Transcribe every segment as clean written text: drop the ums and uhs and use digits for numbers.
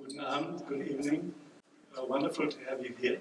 Guten Abend, good evening. Wonderful to have you here.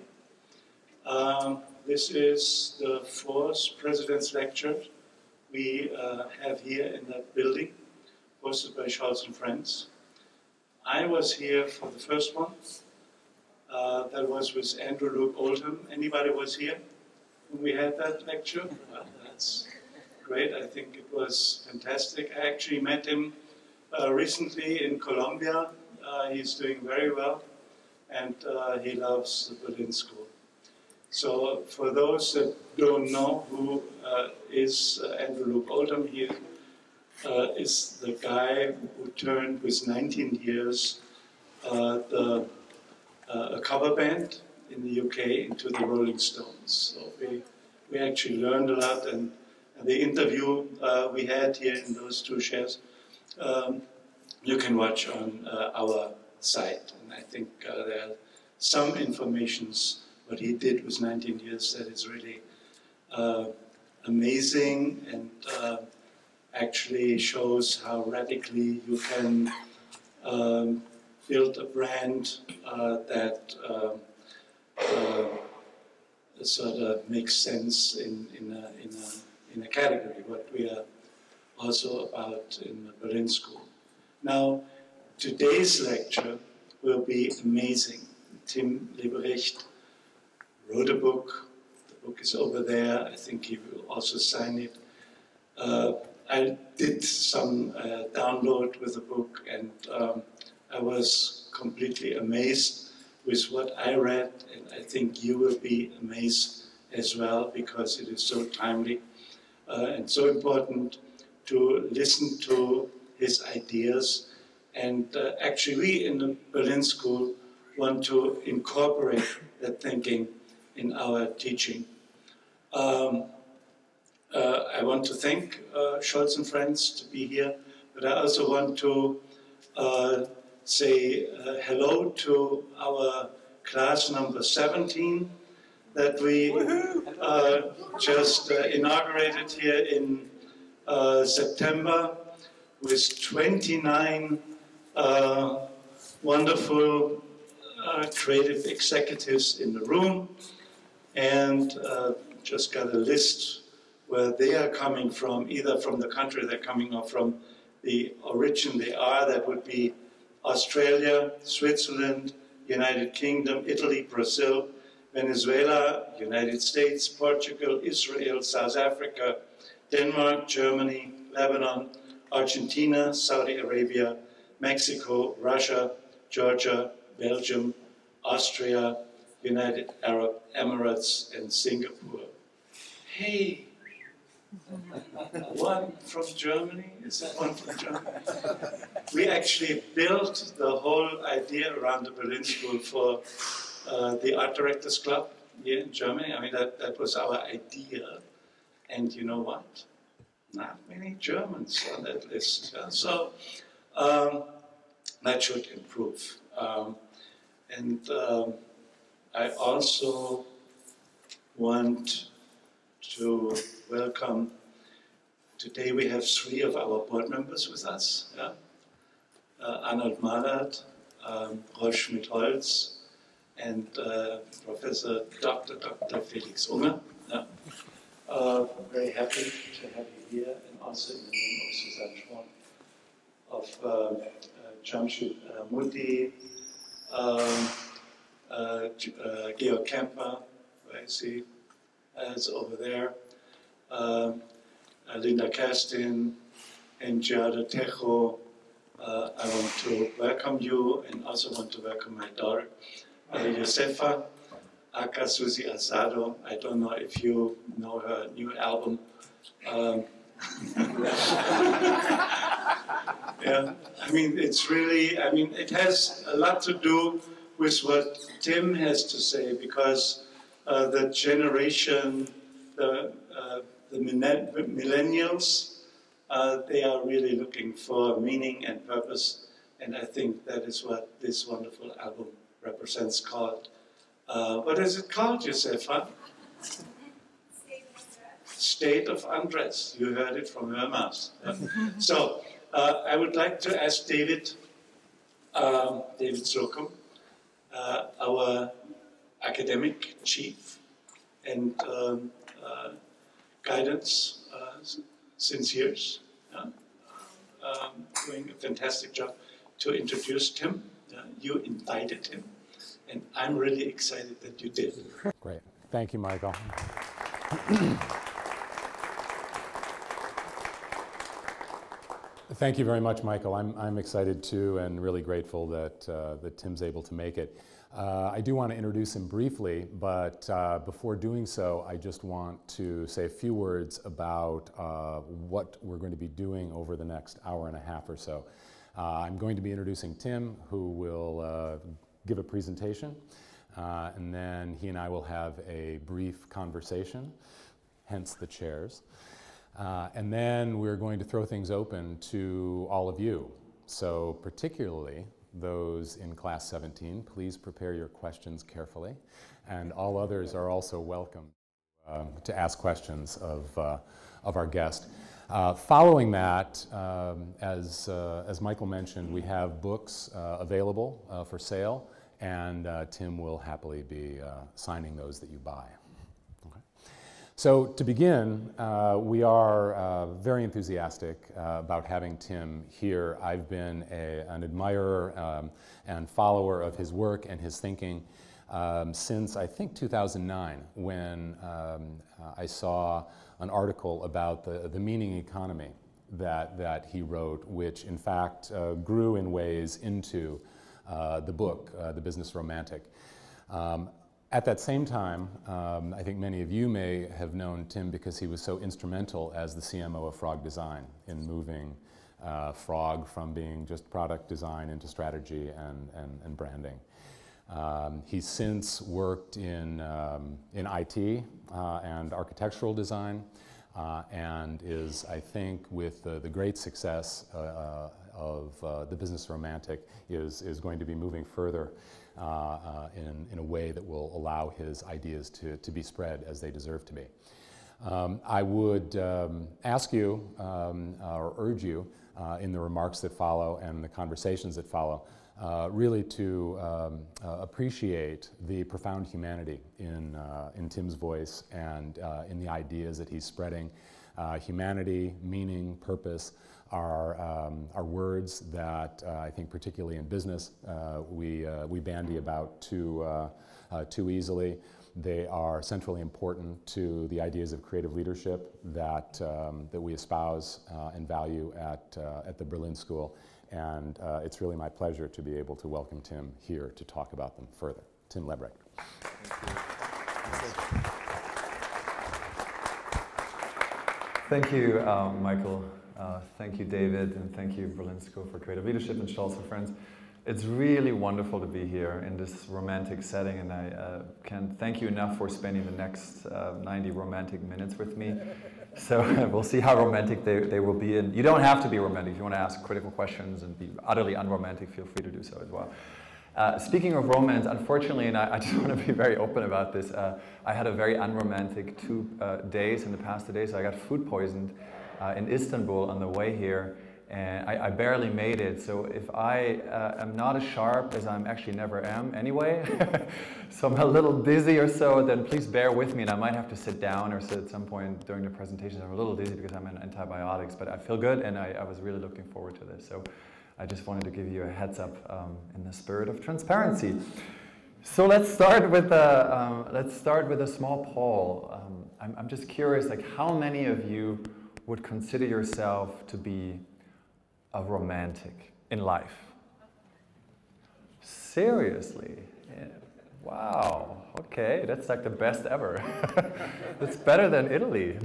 This is the fourth President's Lecture we have here in that building, hosted by Scholz and Friends. I was here for the first one. That was with Andrew Luke Oldham. Anybody was here when we had that lecture? Well, that's great. I think it was fantastic. I actually met him recently in Colombia. He's doing very well, and he loves the Berlin School. So for those that don't know who is Andrew Luke Oldham, he is the guy who turned with 19 years a cover band in the UK into the Rolling Stones. So we actually learned a lot, and the interview we had here in those two shares, you can watch on our site. And I think there are some informations what he did with 19 years that is really amazing, and actually shows how radically you can build a brand that sort of makes sense in a category, what we are also about in the Berlin School. Now, today's lecture will be amazing. Tim Leberecht wrote a book. The book is over there. I think he will also sign it. I did some download with the book, and I was completely amazed with what I read, and I think you will be amazed as well, because it is so timely and so important to listen to his ideas. And actually, we in the Berlin School want to incorporate that thinking in our teaching. I want to thank Scholz and Friends to be here, but I also want to say hello to our class number 17 that we just inaugurated here in September, with 29 wonderful creative executives in the room, and just got a list where they are coming from, either from the country they're coming or from the origin they are. That would be Australia, Switzerland, United Kingdom, Italy, Brazil, Venezuela, United States, Portugal, Israel, South Africa, Denmark, Germany, Lebanon, Argentina, Saudi Arabia, Mexico, Russia, Georgia, Belgium, Austria, United Arab Emirates, and Singapore. Hey! One from Germany? Is that one from Germany? We actually built the whole idea around the Berlin School for the Art Directors Club here in Germany. I mean, that was our idea. And you know what? Not many Germans on that list. Yeah? So that should improve. I also want to welcome, today we have 3 of our board members with us. Yeah? Arnold Mahlert, Rolf Schmidt-Holz, and Professor Dr. Felix Unger. Yeah? Very happy to have you here, and also in the name of Susanne Schwan, of Jamshid Muti, Georg Kemper, who I see as over there, Linda Kerstin, and Giada Tejo. I want to welcome you, and also want to welcome my daughter, Josefa, aka Susie Asado. I don't know if you know her new album. Yeah, I mean, it's really, I mean, it has a lot to do with what Tim has to say, because the generation, the millennials, they are really looking for meaning and purpose, and I think that is what this wonderful album represents. Called, what is it called, Josefa? State of Undress. You heard it from her mouth. Yeah. So, I would like to ask David David Slocum, our academic chief and guidance since years, doing a fantastic job to introduce Tim. You invited him, and I'm really excited that you did. Great. Thank you, Michael. Thank you very much, Michael. I'm excited too, and really grateful that that Tim's able to make it. I do want to introduce him briefly, but before doing so, I just want to say a few words about what we're going to be doing over the next hour and a half or so. I'm going to be introducing Tim, who will give a presentation, and then he and I will have a brief conversation, hence the chairs. And then we're going to throw things open to all of you. So particularly those in class 17, please prepare your questions carefully. And all others are also welcome to ask questions of our guest. Following that, as Michael mentioned, we have books available for sale, and Tim will happily be signing those that you buy. So to begin, we are very enthusiastic about having Tim here. I've been an admirer and follower of his work and his thinking since, I think, 2009, when I saw an article about the meaning economy that he wrote, which in fact grew in ways into the book, The Business Romantic. At that same time, I think many of you may have known Tim because he was so instrumental as the CMO of Frog Design in moving Frog from being just product design into strategy and branding. He's since worked in IT and architectural design, and is, I think, with the great success of The Business Romantic, is going to be moving further in a way that will allow his ideas to be spread as they deserve to be. I would ask you, or urge you, in the remarks that follow and the conversations that follow, really to appreciate the profound humanity in Tim's voice and in the ideas that he's spreading. Humanity, meaning, purpose are words that I think, particularly in business, we bandy about too easily. They are centrally important to the ideas of creative leadership that we espouse and value at the Berlin School. And it's really my pleasure to be able to welcome Tim here to talk about them further. Tim Leberecht. Thank you, Michael. Thank you, David, and thank you, Berlin School for Creative Leadership and Schultz and Friends. It's really wonderful to be here in this romantic setting, and I can't thank you enough for spending the next 90 romantic minutes with me. So we'll see how romantic they will be. And you don't have to be romantic. If you want to ask critical questions and be utterly unromantic, feel free to do so as well. Speaking of romance, unfortunately, and I just want to be very open about this, I had a very unromantic 2 days in the past 2 days. I got food poisoned in Istanbul on the way here, and I barely made it. So if I am not as sharp as I actually never am anyway, so I'm a little dizzy or so, then please bear with me, and I might have to sit down or sit at some point during the presentation. I'm a little dizzy because I'm on antibiotics, but I feel good, and I was really looking forward to this. So I just wanted to give you a heads up in the spirit of transparency. So let's start with a small poll. I'm just curious, like, how many of you would consider yourself to be a romantic in life? Seriously? Yeah. Wow. Okay, that's like the best ever. That's better than Italy.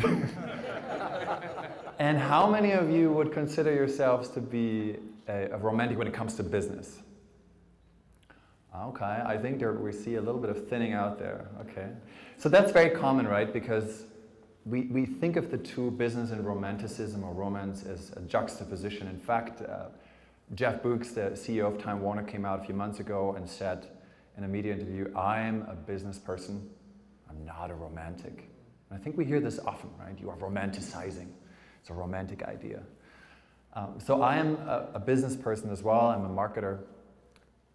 And how many of you would consider yourselves to be a romantic when it comes to business? Okay, I think we see a little bit of thinning out there. Okay, so that's very common, right? Because we think of the two, business and romanticism or romance, as a juxtaposition. In fact, Jeff Books, the CEO of Time Warner, came out a few months ago and said in a media interview, "I'm a business person, I'm not a romantic." And I think we hear this often, right? You are romanticizing. It's a romantic idea. So I am a business person as well. I'm a marketer.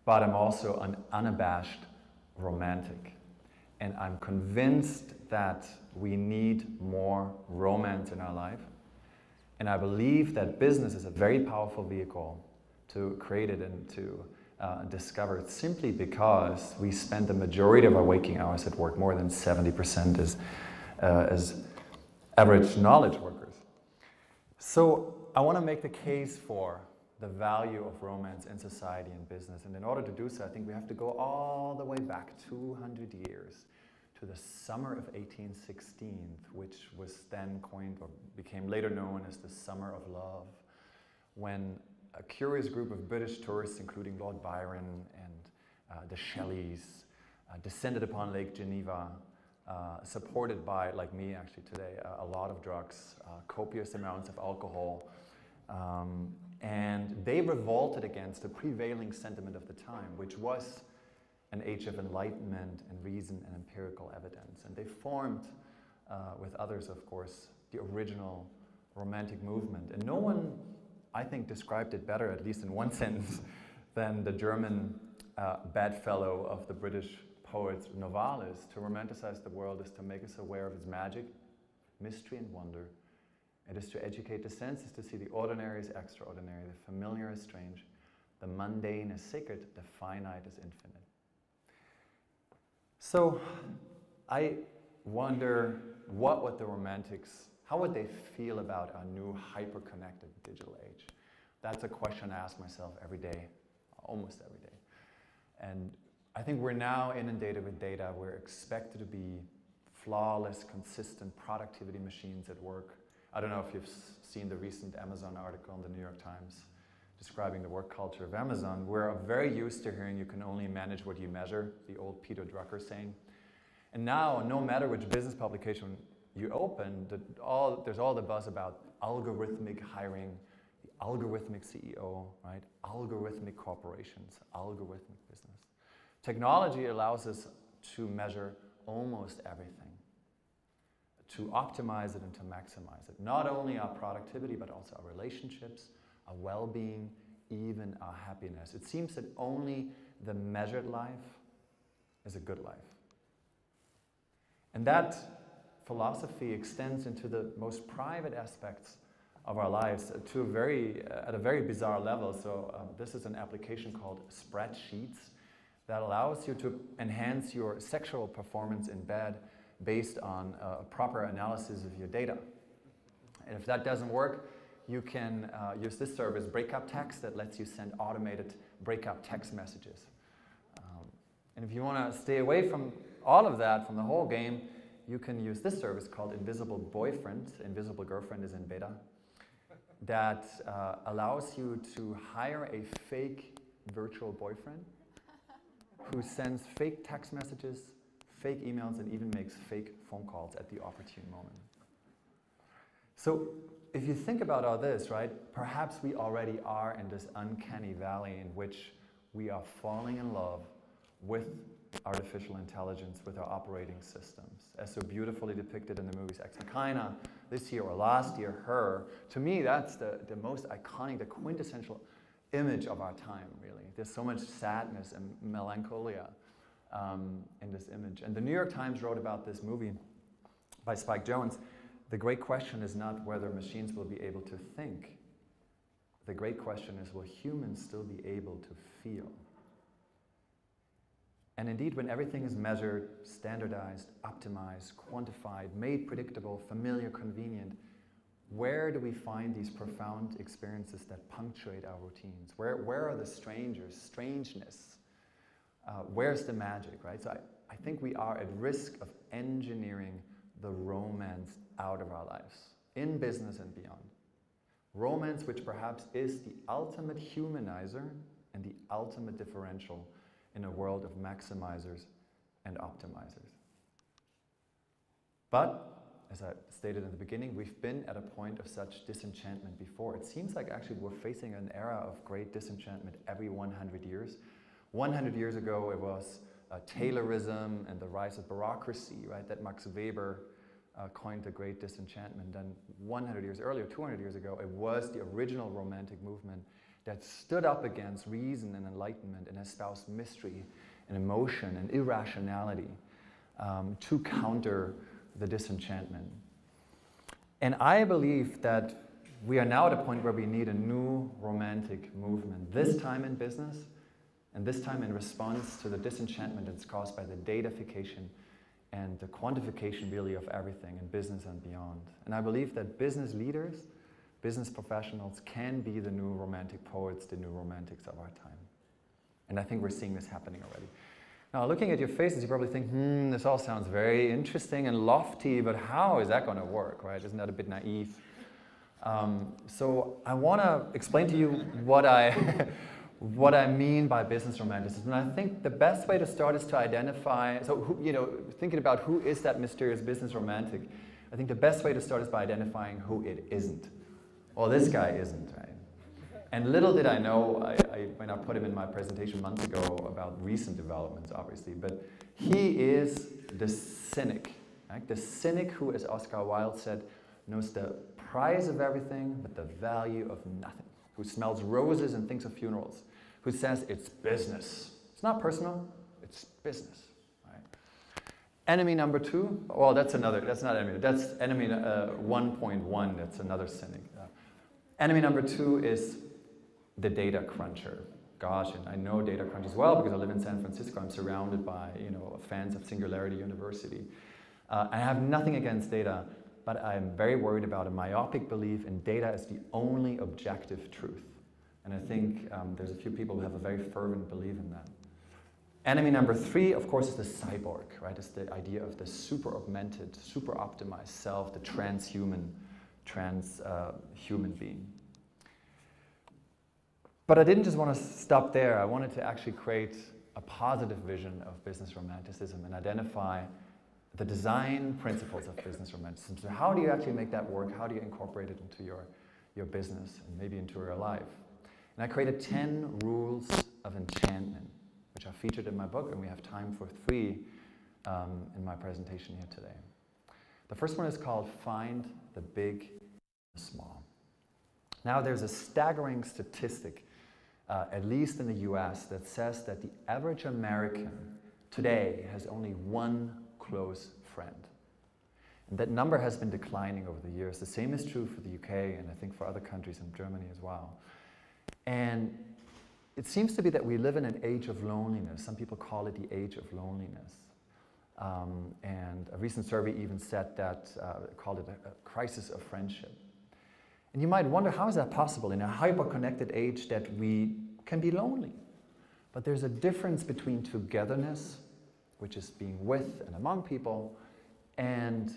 but I'm also an unabashed romantic. And I'm convinced that we need more romance in our life. And I believe that business is a very powerful vehicle to create it and to discover it, simply because we spend the majority of our waking hours at work, more than 70% as average knowledge workers. So I want to make the case for the value of romance in society and business. And in order to do so, I think we have to go all the way back 200 years to the summer of 1816, which was then coined or became later known as the Summer of Love, when a curious group of British tourists, including Lord Byron and the Shelleys, descended upon Lake Geneva, supported by, like me actually today, a lot of drugs, copious amounts of alcohol, and they revolted against the prevailing sentiment of the time, which was an age of enlightenment and reason and empirical evidence. And they formed, with others of course, the original Romantic movement. And no one, I think, described it better, at least in one sentence, than the German bedfellow of the British poet Novalis. To romanticize the world is to make us aware of its magic, mystery and wonder. It is to educate the senses to see the ordinary as extraordinary, the familiar as strange, the mundane as sacred, the finite as infinite. So I wonder, what would the Romantics, how would they feel about our new hyper-connected digital age? That's a question I ask myself every day, almost every day. And I think we're now inundated with data. We're expected to be flawless, consistent productivity machines at work. I don't know if you've seen the recent Amazon article in the New York Times describing the work culture of Amazon. We're very used to hearing you can only manage what you measure, the old Peter Drucker saying. And now, no matter which business publication you open, there's all the buzz about algorithmic hiring, the algorithmic CEO, right? Algorithmic corporations, algorithmic business. Technology allows us to measure almost everything, to optimize it and to maximize it. Not only our productivity, but also our relationships, our well-being, even our happiness. It seems that only the measured life is a good life. And that philosophy extends into the most private aspects of our lives to at a very bizarre level. So this is an application called Spreadsheets that allows you to enhance your sexual performance in bed based on a proper analysis of your data. And if that doesn't work, you can use this service, Breakup Text, that lets you send automated breakup text messages. And if you want to stay away from all of that, from the whole game, you can use this service called Invisible Boyfriend. Invisible Girlfriend is in beta. That allows you to hire a fake virtual boyfriend who sends fake text messages, fake emails, and even makes fake phone calls at the opportune moment. So if you think about all this, right, perhaps we already are in this uncanny valley in which we are falling in love with artificial intelligence, with our operating systems, as so beautifully depicted in the movies Ex Machina this year or last year, Her. To me, that's the most iconic, the quintessential image of our time, really. There's so much sadness and melancholia in this image. And the New York Times wrote about this movie by Spike Jonze. The great question is not whether machines will be able to think. The great question is, will humans still be able to feel? And indeed, when everything is measured, standardized, optimized, quantified, made predictable, familiar, convenient, where do we find these profound experiences that punctuate our routines? Where are the strangeness? Where's the magic, right? So I think we are at risk of engineering the romance out of our lives, in business and beyond. Romance, which perhaps is the ultimate humanizer and the ultimate differential in a world of maximizers and optimizers. But, as I stated in the beginning, we've been at a point of such disenchantment before. It seems like actually we're facing an era of great disenchantment every 100 years. 100 years ago, it was Taylorism and the rise of bureaucracy, right? That Max Weber coined the great disenchantment. Then 100 years earlier, 200 years ago, it was the original Romantic movement that stood up against reason and enlightenment and espoused mystery and emotion and irrationality to counter the disenchantment. And I believe that we are now at a point where we need a new romantic movement, this time in business, and this time in response to the disenchantment that's caused by the datafication and the quantification really of everything in business and beyond. And I believe that business leaders, business professionals can be the new romantic poets, the new romantics of our time. And I think we're seeing this happening already. Now, looking at your faces, you probably think, this all sounds very interesting and lofty, but how is that going to work, right? Isn't that a bit naive? So I want to explain to you what I mean by business romanticism. And I think the best way to start is to identify, thinking about who is that mysterious business romantic, I think the best way to start is by identifying who it isn't. Well, this guy isn't, right? And little did I know, when I put him in my presentation months ago about recent developments, obviously, but he is the cynic, right? The cynic who, as Oscar Wilde said, knows the price of everything but the value of nothing, who smells roses and thinks of funerals, who says it's business. It's not personal, it's business, right? Enemy number 2, well, that's not enemy, that's enemy 1.1, that's another cynic. Enemy number 2 is the data cruncher. Gosh, and I know data crunchers well because I live in San Francisco. I'm surrounded by fans of Singularity University. I have nothing against data, but I'm very worried about a myopic belief in data as the only objective truth. And I think there's a few people who have a very fervent belief in that. Enemy number 3, of course, is the cyborg, right? It's the idea of the super augmented, super optimized self, the transhuman being. But I didn't just want to stop there. I wanted to actually create a positive vision of business romanticism and identify the design principles of business romanticism. So how do you actually make that work? How do you incorporate it into your business and maybe into your life? And I created 10 rules of enchantment, which are featured in my book, and we have time for 3 in my presentation here today. The first one is called Find the Big and the Small. Now there's a staggering statistic, at least in the US, that says that the average American today has only one close friend. And that number has been declining over the years. The same is true for the UK and I think for other countries in Germany as well. And it seems to be that we live in an age of loneliness. Some people call it the age of loneliness. And a recent survey even said that, called it a crisis of friendship. And you might wonder, how is that possible in a hyper-connected age that we can be lonely? But there's a difference between togetherness, which is being with and among people, and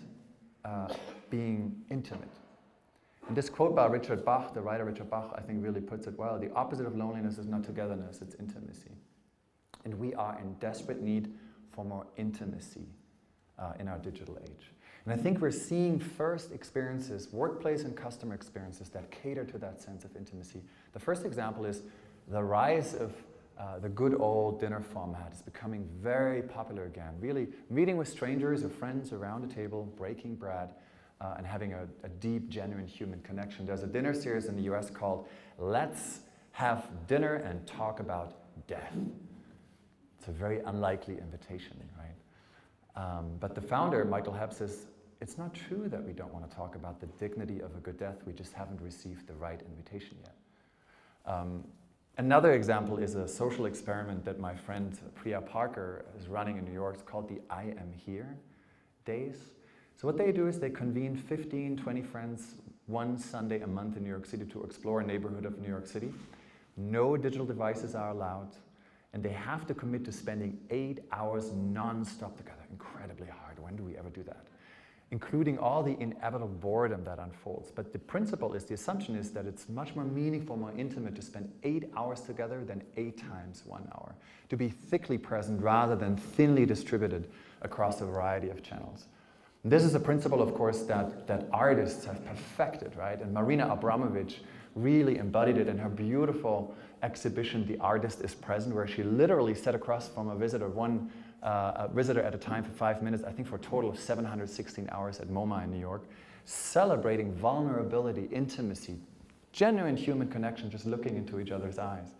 being intimate. And this quote by Richard Bach, the writer Richard Bach, I think really puts it well. The opposite of loneliness is not togetherness, it's intimacy. And we are in desperate need for more intimacy in our digital age. And I think we're seeing first experiences, workplace and customer experiences that cater to that sense of intimacy. The first example is the rise of the good old dinner format is becoming very popular again. Really meeting with strangers or friends around a table, breaking bread, and having a deep, genuine human connection. There's a dinner series in the US called Let's Have Dinner and Talk About Death. It's a very unlikely invitation, right? But the founder, Michael Hebb, says, it's not true that we don't want to talk about the dignity of a good death, we just haven't received the right invitation yet. Another example is a social experiment that my friend Priya Parker is running in New York. It's called the I Am Here Days. So what they do is they convene 15, 20 friends one Sunday a month in New York City to explore a neighborhood of New York City. No digital devices are allowed, and they have to commit to spending 8 hours non-stop together. Incredibly hard. When do we ever do that? Including all the inevitable boredom that unfolds. But the principle is, the assumption is that it's much more meaningful, more intimate to spend 8 hours together than 8 times 1 hour. To be thickly present rather than thinly distributed across a variety of channels. And this is a principle, of course, that artists have perfected, right? And Marina Abramović really embodied it in her beautiful exhibition, The Artist is Present, where she literally sat across from a visitor at a time for 5 minutes, I think for a total of 716 hours at MoMA in New York, celebrating vulnerability, intimacy, genuine human connection, just looking into each other's eyes.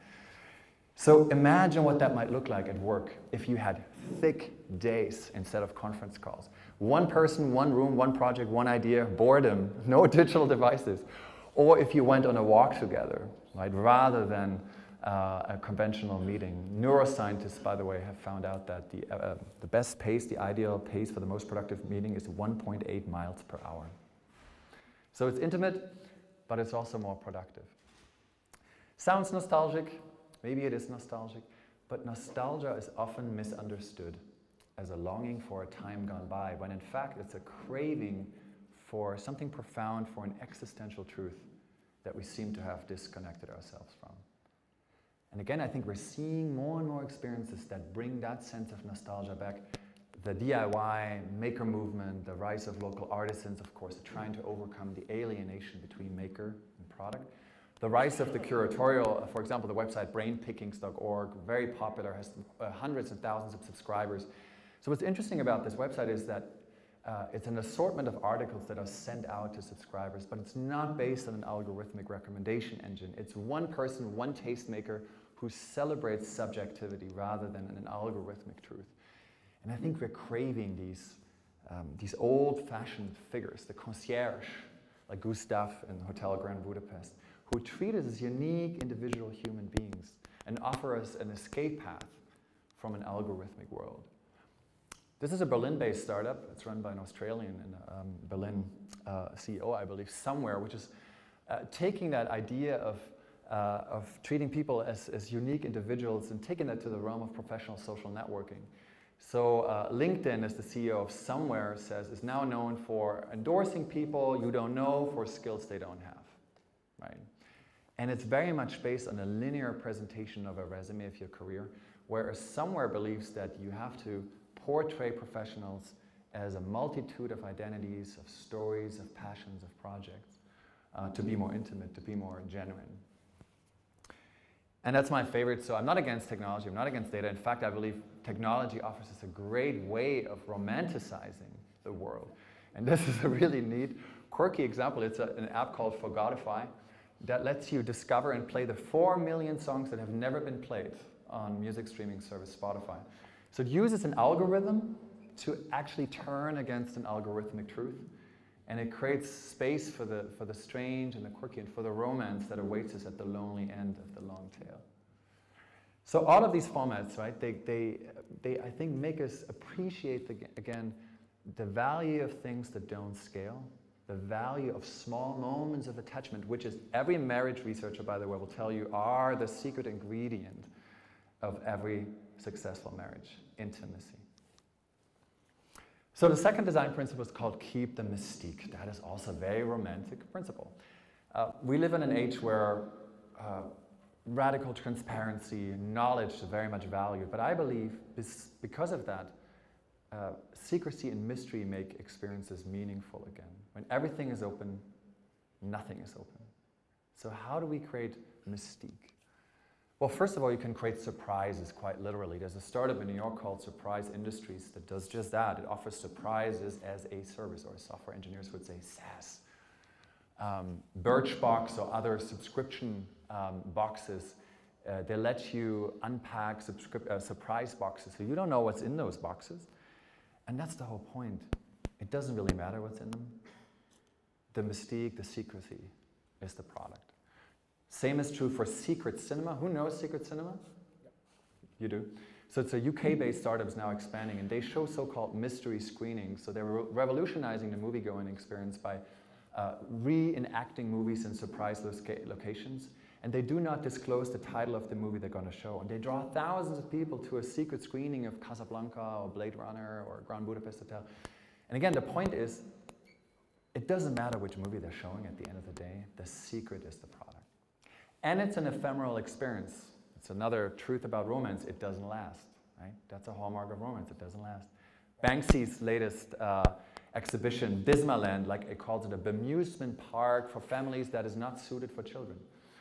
So imagine what that might look like at work if you had thick days instead of conference calls. One person, one room, one project, one idea, boredom, no digital devices. Or if you went on a walk together, right, rather than a conventional meeting. Neuroscientists, by the way, have found out that the best pace, the ideal pace for the most productive meeting is 1.8 miles per hour. So it's intimate, but it's also more productive. Sounds nostalgic. Maybe it is nostalgic, but nostalgia is often misunderstood as a longing for a time gone by, when in fact it's a craving for something profound, for an existential truth that we seem to have disconnected ourselves from. And again, I think we're seeing more and more experiences that bring that sense of nostalgia back. The DIY, maker movement, the rise of local artisans, of course, trying to overcome the alienation between maker and product. The rise of the curatorial, for example, the website brainpickings.org, very popular, has hundreds and thousands of subscribers. So what's interesting about this website is that it's an assortment of articles that are sent out to subscribers, but it's not based on an algorithmic recommendation engine. It's one person, one tastemaker who celebrates subjectivity rather than an algorithmic truth. And I think we're craving these old-fashioned figures, the concierge, like Gustav in Hotel Grand Budapest, who treat us as unique individual human beings and offer us an escape path from an algorithmic world. This is a Berlin-based startup. It's run by an Australian and Berlin CEO, I believe, somewhere, which is taking that idea of treating people as unique individuals and taking that to the realm of professional social networking. So LinkedIn, as the CEO of Somewhere says, is now known for endorsing people you don't know for skills they don't have, right? And it's very much based on a linear presentation of a resume of your career, whereas Somewhere believes that you have to portray professionals as a multitude of identities, of stories, of passions, of projects, to be more intimate, to be more genuine. And that's my favorite. So I'm not against technology, I'm not against data. In fact, I believe technology offers us a great way of romanticizing the world. And this is a really neat, quirky example. It's an app called Forgotify that lets you discover and play the 4 million songs that have never been played on music streaming service Spotify. So it uses an algorithm to actually turn against an algorithmic truth. And it creates space for the strange and the quirky and for the romance that awaits us at the lonely end of the long tail. So all of these formats, right, they I think make us appreciate, again, the value of things that don't scale, the value of small moments of attachment, which is every marriage researcher, by the way, will tell you are the secret ingredient of every successful marriage: intimacy. So the second design principle is called keep the mystique. That is also a very romantic principle. We live in an age where radical transparency, knowledge is very much valued, but I believe because of that, secrecy and mystery make experiences meaningful again. When everything is open, nothing is open. So how do we create mystique? Well, first of all, you can create surprises quite literally. There's a startup in New York called Surprise Industries that does just that. It offers surprises as a service, or software engineers would say SaaS. Birchbox or other subscription boxes, they let you unpack surprise boxes, so you don't know what's in those boxes. And that's the whole point. It doesn't really matter what's in them. The mystique, the secrecy is the product. Same is true for Secret Cinema. Who knows Secret Cinema? Yep. You do? So it's a UK-based startup that's now expanding, and they show so-called mystery screenings. So they're revolutionizing the movie-going experience by reenacting movies in surprise locations. And they do not disclose the title of the movie they're going to show. And they draw thousands of people to a secret screening of Casablanca or Blade Runner or Grand Budapest Hotel. And again, the point is, it doesn't matter which movie they're showing at the end of the day. The secret is the product. And it's an ephemeral experience. It's another truth about romance. It doesn't last, right? That's a hallmark of romance. It doesn't last. Banksy's latest exhibition, Dismaland, like it calls it, a bemusement park for families that is not suited for children.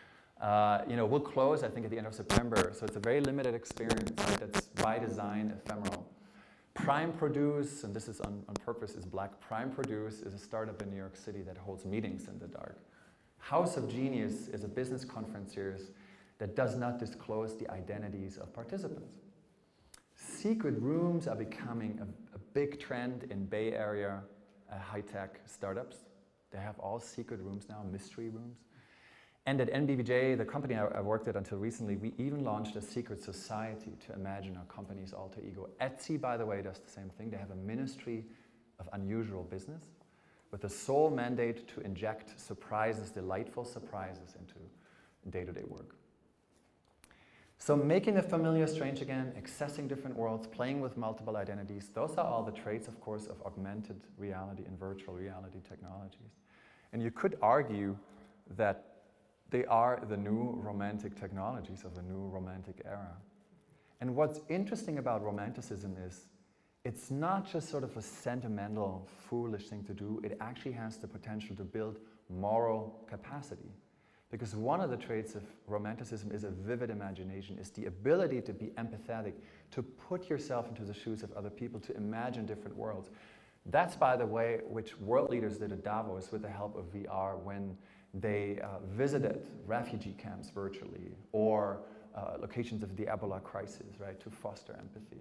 Will close, I think, at the end of September. So it's a very limited experience, right? That's by design ephemeral. Prime Produce, and this is on purpose, is black. Prime Produce is a startup in New York City that holds meetings in the dark. House of Genius is a business conference series that does not disclose the identities of participants. Secret rooms are becoming a big trend in Bay Area high-tech startups. They have all secret rooms now, mystery rooms. And at NBVJ, the company I worked at until recently, we even launched a secret society to imagine our company's alter ego. Etsy, by the way, does the same thing. They have a ministry of unusual business with the sole mandate to inject surprises, delightful surprises into day-to-day work. So making the familiar strange again, accessing different worlds, playing with multiple identities, those are all the traits, of course, of augmented reality and virtual reality technologies. And you could argue that they are the new romantic technologies of the new romantic era. And what's interesting about romanticism is it's not just sort of a sentimental, foolish thing to do. It actually has the potential to build moral capacity. Because one of the traits of romanticism is a vivid imagination, is the ability to be empathetic, to put yourself into the shoes of other people, to imagine different worlds. That's, by the way, which world leaders did at Davos with the help of VR when they visited refugee camps virtually or locations of the Ebola crisis, right, to foster empathy.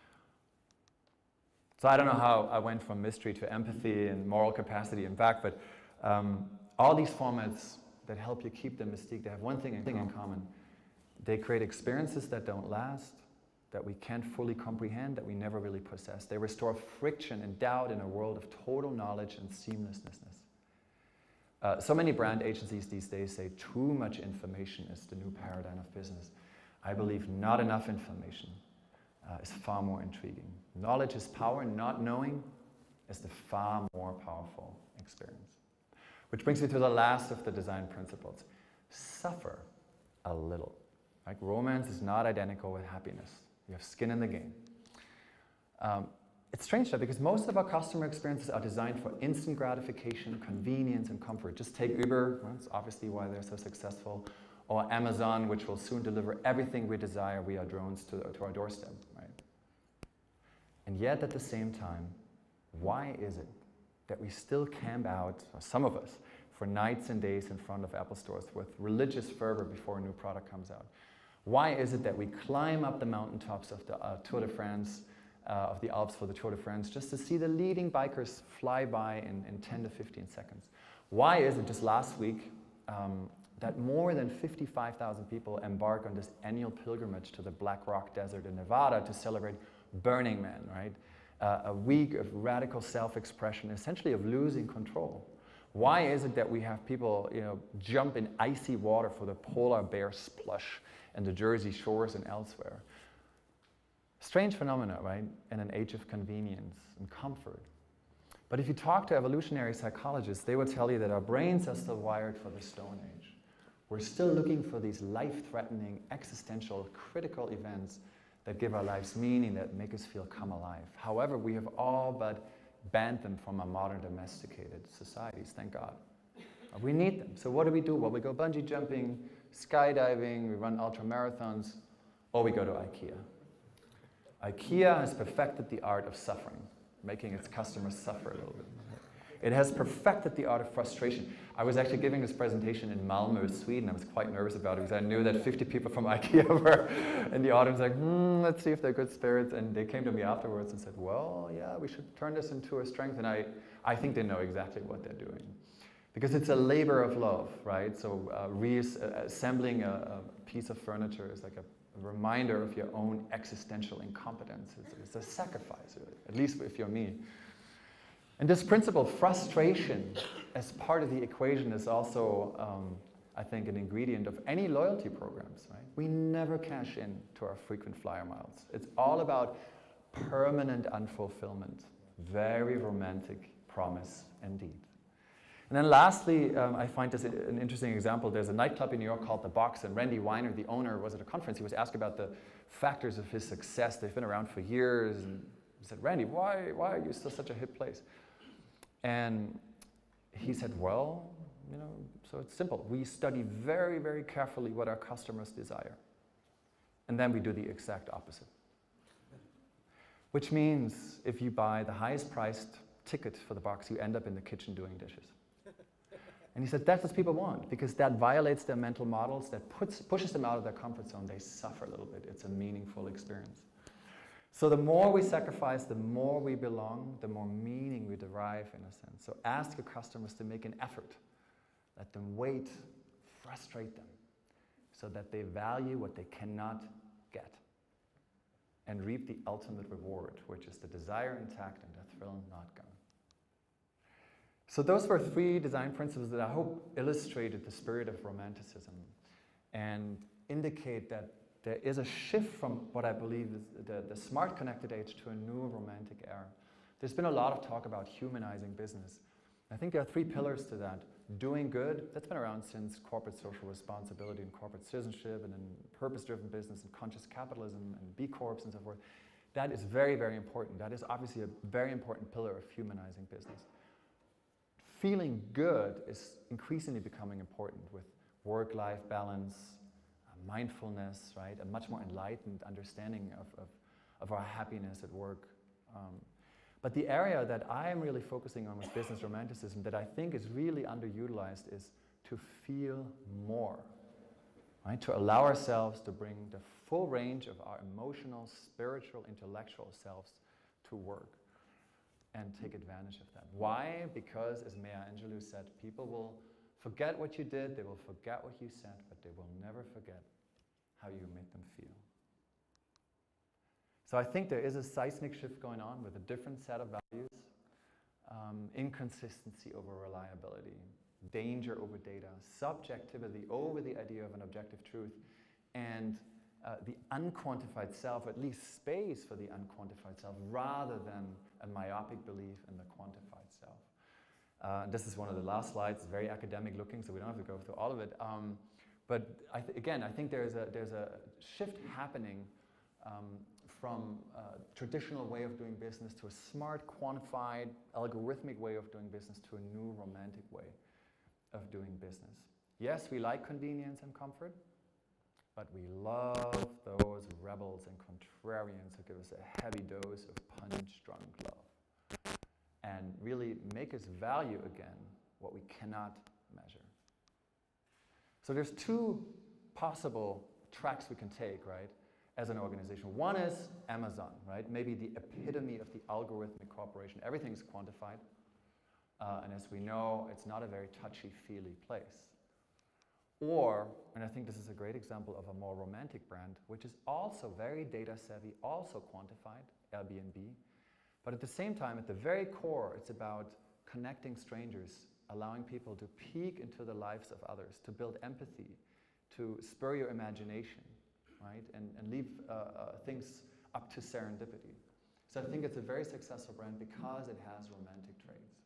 So I don't know how I went from mystery to empathy and moral capacity and back, but all these formats that help you keep the mystique, they have one thing in common. They create experiences that don't last, that we can't fully comprehend, that we never really possess. They restore friction and doubt in a world of total knowledge and seamlessness. So many brand agencies these days say too much information is the new paradigm of business. I believe not enough information is far more intriguing. Knowledge is power, not knowing is the far more powerful experience. Which brings me to the last of the design principles. Suffer a little. Like romance is not identical with happiness. You have skin in the game. It's strange though, because most of our customer experiences are designed for instant gratification, convenience, and comfort. Just take Uber, well, that's obviously why they're so successful, or Amazon, which will soon deliver everything we desire via drones to our doorstep, right? And yet at the same time, why is it that we still camp out, or some of us, for nights and days in front of Apple stores with religious fervor before a new product comes out? Why is it that we climb up the mountaintops of the Tour de France, of the Alps for the Tour de France, just to see the leading bikers fly by in 10 to 15 seconds? Why is it just last week that more than 55,000 people embark on this annual pilgrimage to the Black Rock Desert in Nevada to celebrate Burning Man, right? A week of radical self-expression, essentially of losing control. Why is it that we have people, jump in icy water for the polar bear splush in the Jersey shores and elsewhere? Strange phenomena, right? In an age of convenience and comfort. But if you talk to evolutionary psychologists, they will tell you that our brains are still wired for the Stone Age. We're still looking for these life-threatening, existential, critical events that give our lives meaning, that make us feel come alive. However, we have all but banned them from our modern domesticated societies, thank God. We need them. So what do? Well, we go bungee jumping, skydiving, we run ultra marathons, or we go to IKEA. IKEA has perfected the art of suffering, making its customers suffer a little bit. It has perfected the art of frustration. I was actually giving this presentation in Malmö, Sweden. I was quite nervous about it because I knew that 50 people from IKEA were in the audience like, let's see if they're good spirits. And they came to me afterwards and said, well, yeah, we should turn this into a strength. And I think they know exactly what they're doing. Because it's a labor of love, right? So reassembling a piece of furniture is like a reminder of your own existential incompetence. It's a sacrifice, really, at least if you're me. And this principle, frustration, as part of the equation is also, I think, an ingredient of any loyalty programs, right? We never cash in to our frequent flyer miles. It's all about permanent unfulfillment. Very romantic promise indeed. And then lastly, I find this an interesting example. There's a nightclub in New York called The Box, and Randy Weiner, the owner, was at a conference. He was asked about the factors of his success. They've been around for years. And he said, Randy, why are you still such a hip place? And he said, well, so it's simple. We study very, very carefully what our customers desire. And then we do the exact opposite. Which means if you buy the highest priced ticket for The Box, you end up in the kitchen doing dishes. And he said that's what people want, because that violates their mental models, that pushes them out of their comfort zone. They suffer a little bit. It's a meaningful experience. So the more we sacrifice, the more we belong, the more meaning we derive, in a sense. So ask your customers to make an effort. Let them wait, frustrate them, so that they value what they cannot get and reap the ultimate reward, which is the desire intact and the thrill not gone. So those were 3 design principles that I hope illustrated the spirit of romanticism and indicate that there is a shift from what I believe is the smart connected age to a new romantic era. There's been a lot of talk about humanizing business. I think there are 3 pillars to that. Doing good, that's been around since corporate social responsibility and corporate citizenship and then purpose-driven business and conscious capitalism and B Corps and so forth. That is very, very important. That is obviously a very important pillar of humanizing business. Feeling good is increasingly becoming important with work-life balance, mindfulness, right? A much more enlightened understanding of our happiness at work. But the area that I am really focusing on with business romanticism that I think is really underutilized is to feel more, right? To allow ourselves to bring the full range of our emotional, spiritual, intellectual selves to work and take advantage of that. Why? Because, as Maya Angelou said, people will forget what you did, they will forget what you said, but they will never forget how you made them feel. So I think there is a seismic shift going on with a different set of values, inconsistency over reliability, danger over data, subjectivity over the idea of an objective truth, and the unquantified self, at least space for the unquantified self, rather than a myopic belief in the quantified self. This is one of the last slides. It's very academic looking, so we don't have to go through all of it. But again, I think there's a shift happening from a traditional way of doing business to a smart, quantified, algorithmic way of doing business to a new romantic way of doing business. Yes, we like convenience and comfort, but we love those rebels and contrarians who give us a heavy dose of punch-drunk love and really make us value again what we cannot measure. So there's 2 possible tracks we can take, right, as an organization. One is Amazon, right? Maybe the epitome of the algorithmic corporation. Everything's quantified. And as we know, it's not a very touchy-feely place. Or, and I think this is a great example of a more romantic brand, which is also very data-savvy, also quantified, Airbnb. But at the same time, at the very core, it's about connecting strangers, allowing people to peek into the lives of others, to build empathy, to spur your imagination, right? And leave things up to serendipity. So I think it's a very successful brand because it has romantic traits.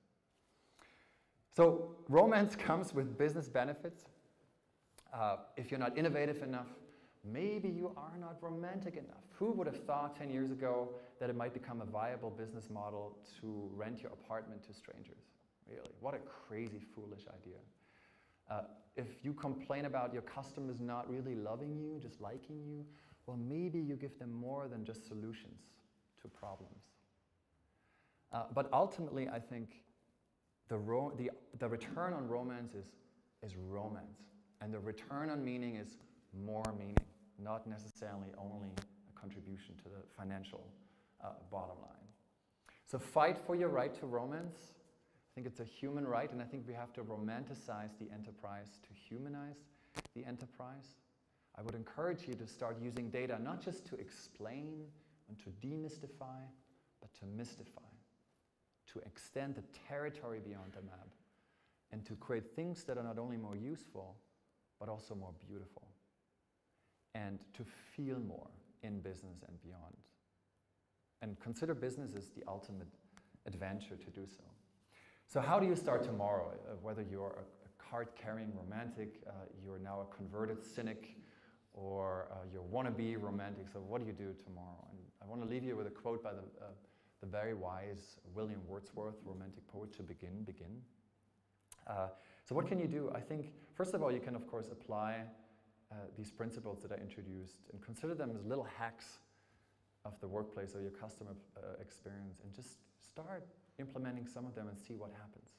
So romance comes with business benefits. If you're not innovative enough, maybe you are not romantic enough. Who would have thought 10 years ago that it might become a viable business model to rent your apartment to strangers? Really, what a crazy, foolish idea. If you complain about your customers not really loving you, just liking you, well, maybe you give them more than just solutions to problems. But ultimately, I think the return on romance is romance. And the return on meaning is more meaning, not necessarily only a contribution to the financial bottom line. So fight for your right to romance. I think it's a human right, and I think we have to romanticize the enterprise to humanize the enterprise. I would encourage you to start using data not just to explain and to demystify, but to mystify, to extend the territory beyond the map, and to create things that are not only more useful, but also more beautiful, and to feel more in business and beyond. And consider business as the ultimate adventure to do so. So how do you start tomorrow? Whether you're a card-carrying romantic, you're now a converted cynic, or you're wannabe romantic, so what do you do tomorrow? And I want to leave you with a quote by the very wise William Wordsworth, romantic poet, to begin. So what can you do? I think, first of all, you can, of course, apply these principles that I introduced and consider them as little hacks of the workplace or your customer experience, and just start implementing some of them and see what happens.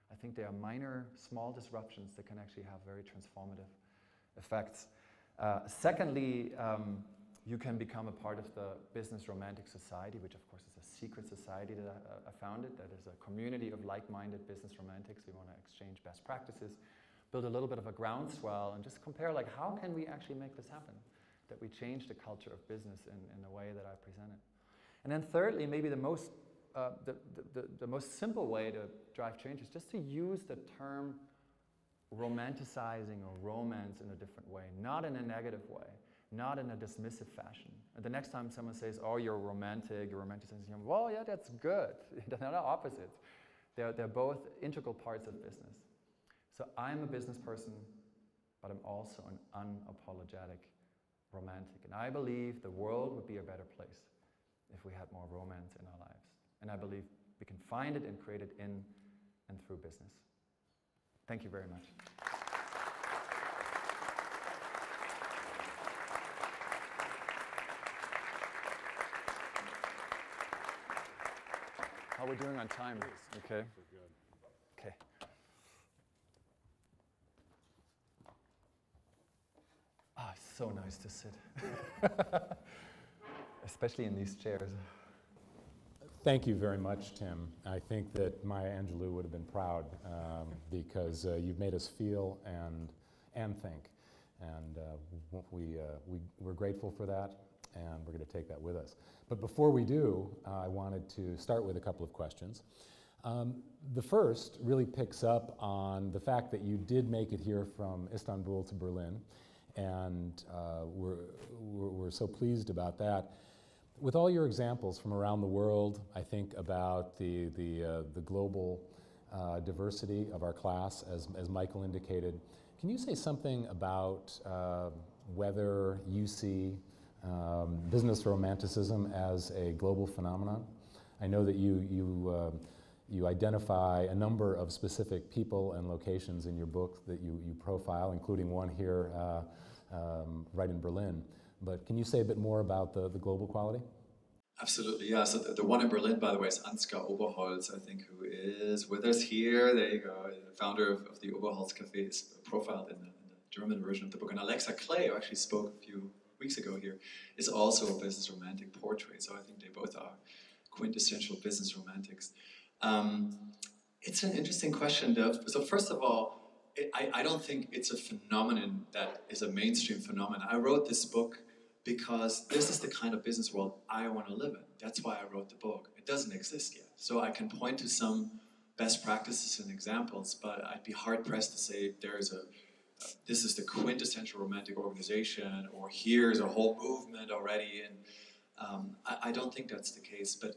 I think they are minor, small disruptions that can actually have very transformative effects. Secondly, you can become a part of the Business Romantic Society, which of course is a secret society that I founded, that is a community of like-minded business romantics. We want to exchange best practices, build a little bit of a groundswell, and just compare, like, how can we actually make this happen? That we change the culture of business in the way that I present it. And then thirdly, maybe the most simple way to drive change is just to use the term romanticizing or romance in a different way, not in a negative way, not in a dismissive fashion. And the next time someone says, oh, you're romantic, you're romanticizing, well, yeah, that's good. They're not opposites. They're both integral parts of business. So I'm a business person, but I'm also an unapologetic romantic. And I believe the world would be a better place if we had more romance in our lives. And I believe we can find it and create it in and through business. Thank you very much. How are we doing on time? Okay. We're good. Okay. Ah, it's so nice to sit. Especially in these chairs. Thank you very much, Tim. I think that Maya Angelou would have been proud because you've made us feel and think. And we're grateful for that, and we're going to take that with us. But before we do, I wanted to start with a couple of questions. The first really picks up on the fact that you did make it here from Istanbul to Berlin, and we're so pleased about that. With all your examples from around the world, I think about the global diversity of our class, as Michael indicated. Can you say something about whether you see business romanticism as a global phenomenon? I know that you identify a number of specific people and locations in your book that you profile, including one here right in Berlin. But can you say a bit more about the global quality? Absolutely, yeah. So the one in Berlin, by the way, is Ansgar Oberholz, I think, who is with us here. There you go. The founder of the Oberholz Café is profiled in the German version of the book. And Alexa Clay, who actually spoke a few weeks ago here, is also a business romantic portrait. So I think they both are quintessential business romantics. It's an interesting question, though. So first of all, I don't think it's a phenomenon that is a mainstream phenomenon. I wrote this book because this is the kind of business world I want to live in. That's why I wrote the book. It doesn't exist yet. So I can point to some best practices and examples, but I'd be hard-pressed to say this is the quintessential romantic organization, or here's a whole movement already. And I don't think that's the case, but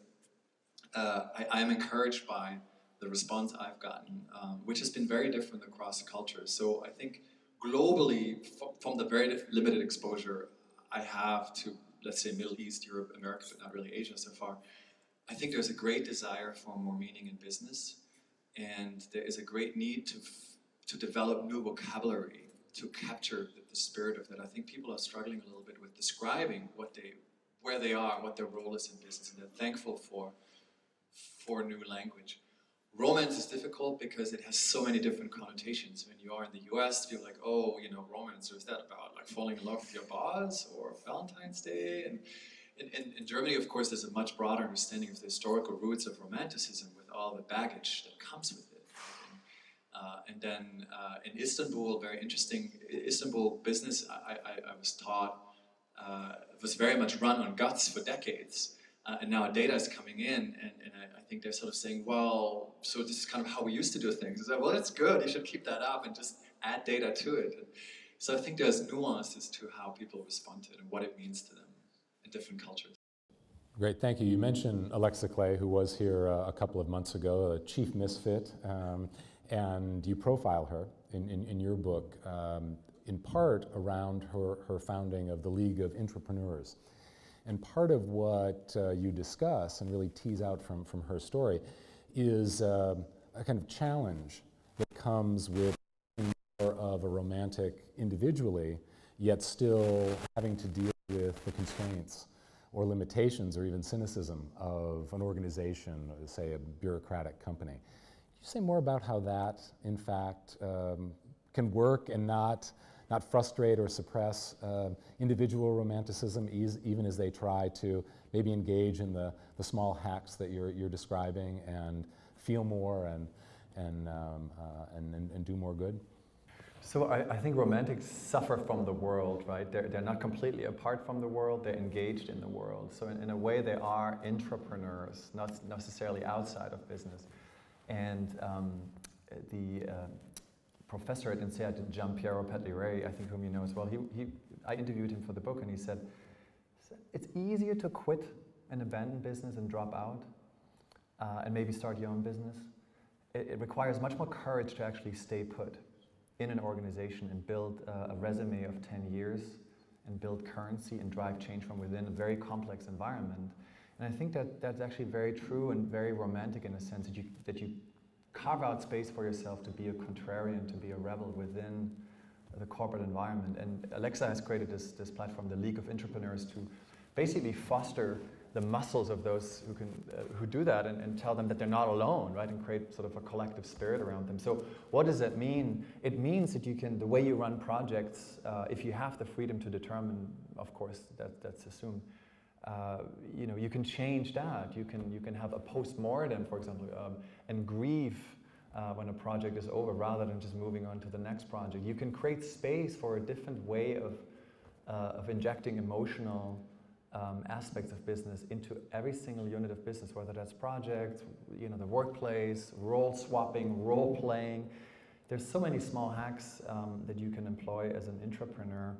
I'm encouraged by the response I've gotten, which has been very different across cultures. So I think globally, from the very limited exposure I have to, let's say, Middle East, Europe, America, but not really Asia so far, I think there's a great desire for more meaning in business, and there is a great need to develop new vocabulary to capture the spirit of that. I think people are struggling a little bit with describing where they are, what their role is in business, and they're thankful for new language. Romance is difficult because it has so many different connotations. When you are in the US, you're like, oh, romance, is that about like falling in love with your boss or Valentine's Day? And in Germany, of course, there's a much broader understanding of the historical roots of romanticism with all the baggage that comes with it. And then in Istanbul, very interesting, Istanbul business, I was taught, was very much run on guts for decades. And now data is coming in, and I think they're sort of saying, well, so this is kind of how we used to do things. I said, well, that's good, you should keep that up and just add data to it. And so I think there's nuances to how people respond to it and what it means to them in different cultures. Great, thank you. You mentioned Alexa Clay, who was here a couple of months ago, a chief misfit, and you profile her in your book, in part around her founding of the League of Entrepreneurs. And part of what you discuss and really tease out from her story is a kind of challenge that comes with being more of a romantic individually, yet still having to deal with the constraints or limitations or even cynicism of an organization, say a bureaucratic company. you say more about how that, in fact, can work and not frustrate or suppress individual romanticism, even as they try to maybe engage in the small hacks that you're describing and feel more and do more good? So I think romantics suffer from the world, right? They're not completely apart from the world, they're engaged in the world. So in a way they are intrapreneurs, not necessarily outside of business. And the professor at INSEAD, Giampiero Petlireri, I think whom you know as well, I interviewed him for the book and he said, it's easier to quit an abandoned business and drop out and maybe start your own business. It requires much more courage to actually stay put in an organization and build a resume of 10 years and build currency and drive change from within a very complex environment. And I think that that's actually very true and very romantic in a sense that you carve out space for yourself to be a contrarian, to be a rebel within the corporate environment. And Alexa has created this platform, the League of Entrepreneurs, to basically foster the muscles of those who do that and tell them that they're not alone, right? And create sort of a collective spirit around them. So what does that mean? It means that you can, the way you run projects, if you have the freedom to determine, of course, that's assumed, you know, you can change that. You can have a post-mortem, for example, and grieve when a project is over rather than just moving on to the next project. You can create space for a different way of injecting emotional aspects of business into every single unit of business, whether that's projects, you know, the workplace, role swapping, role playing. There's so many small hacks that you can employ as an intrapreneur.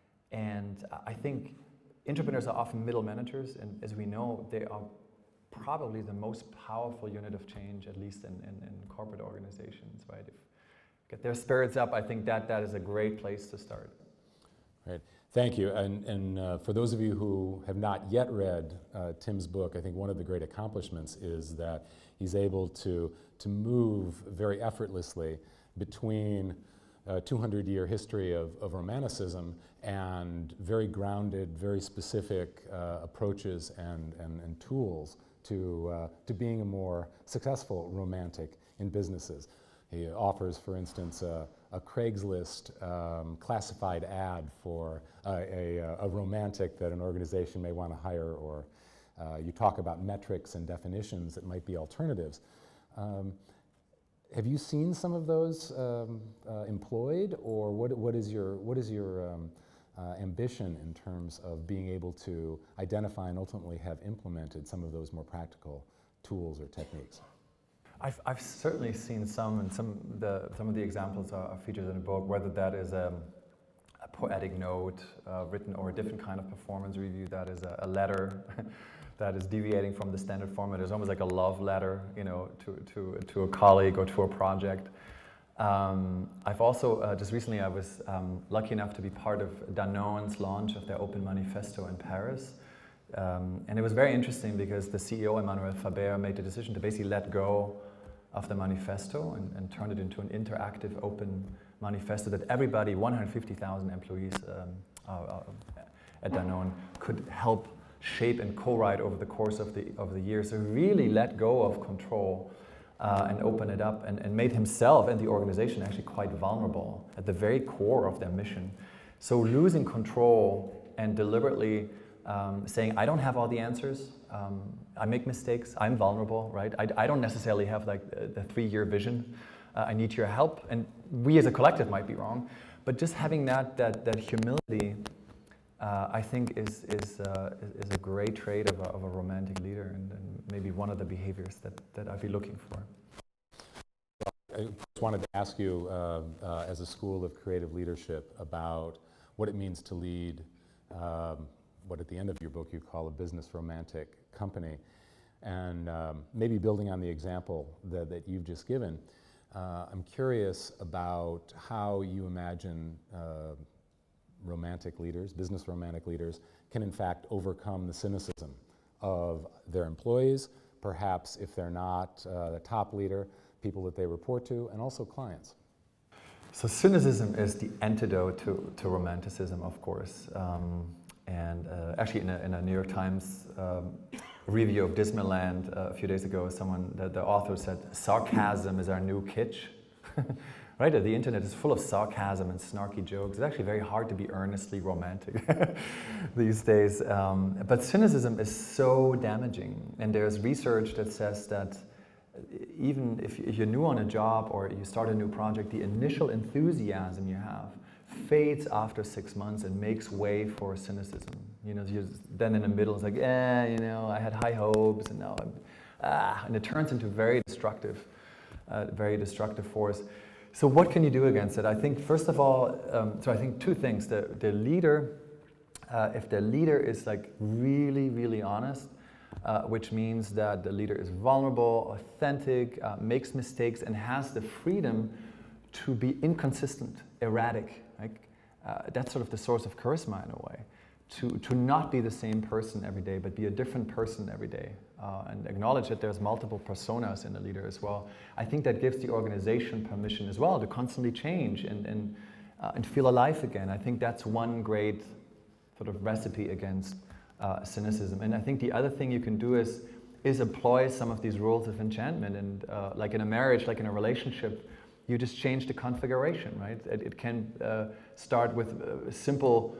And I think entrepreneurs are often middle managers, and as we know, they are probably the most powerful unit of change, at least in corporate organizations, right? If you get their spirits up, I think that is a great place to start. Right. Thank you. And for those of you who have not yet read Tim's book, I think one of the great accomplishments is that he's able to move very effortlessly between a 200-year history of Romanticism and very grounded, very specific approaches and tools to being a more successful romantic in businesses. He offers, for instance, a Craigslist classified ad for a romantic that an organization may want to hire, or you talk about metrics and definitions that might be alternatives. Have you seen some of those employed, or what is your ambition in terms of being able to identify and ultimately have implemented some of those more practical tools or techniques? I've certainly seen some, and some of the examples are featured in the book, whether that is a poetic note written, or a different kind of performance review, that is a letter that is deviating from the standard format. It's almost like a love letter, you know, to a colleague or to a project. I've also, just recently I was lucky enough to be part of Danone's launch of their Open Manifesto in Paris. And it was very interesting because the CEO, Emmanuel Faber, made the decision to basically let go of the manifesto and turn it into an interactive open manifesto that everybody, 150,000 employees at Danone, could help shape and co-write over the course of the year. So really let go of control and open it up, and made himself and the organization actually quite vulnerable at the very core of their mission. So losing control and deliberately saying, I don't have all the answers, I make mistakes, I'm vulnerable, right? I don't necessarily have like the 3-year vision, I need your help, and we as a collective might be wrong, but just having that humility, I think is a great trait of a romantic leader, and maybe one of the behaviors that I'd be looking for. I just wanted to ask you, as a school of creative leadership, about what it means to lead what at the end of your book you call a business romantic company. And maybe building on the example that you've just given, I'm curious about how you imagine romantic leaders, business romantic leaders, can in fact overcome the cynicism of their employees, perhaps if they're not the top leader, people that they report to, and also clients. So cynicism is the antidote to romanticism, of course. And actually in a New York Times review of Disneyland a few days ago, the author said, sarcasm is our new kitsch. Right? The internet is full of sarcasm and snarky jokes. It's actually very hard to be earnestly romantic these days. But cynicism is so damaging. And there's research that says that even if you're new on a job or you start a new project, the initial enthusiasm you have fades after 6 months and makes way for cynicism. You know, you're then in the middle, it's like, you know, I had high hopes and now and it turns into very destructive force. So what can you do against it? I think, first of all, so I think two things. The leader, if the leader is like really, really honest, which means that the leader is vulnerable, authentic, makes mistakes, and has the freedom to be inconsistent, erratic. Like, that's sort of the source of charisma in a way. To not be the same person every day, but be a different person every day. And acknowledge that there's multiple personas in the leader as well. I think that gives the organization permission as well to constantly change and feel alive again. I think that's one great sort of recipe against cynicism. And I think the other thing you can do is employ some of these rules of enchantment. And like in a marriage, like in a relationship, you just change the configuration, right? It can start with simple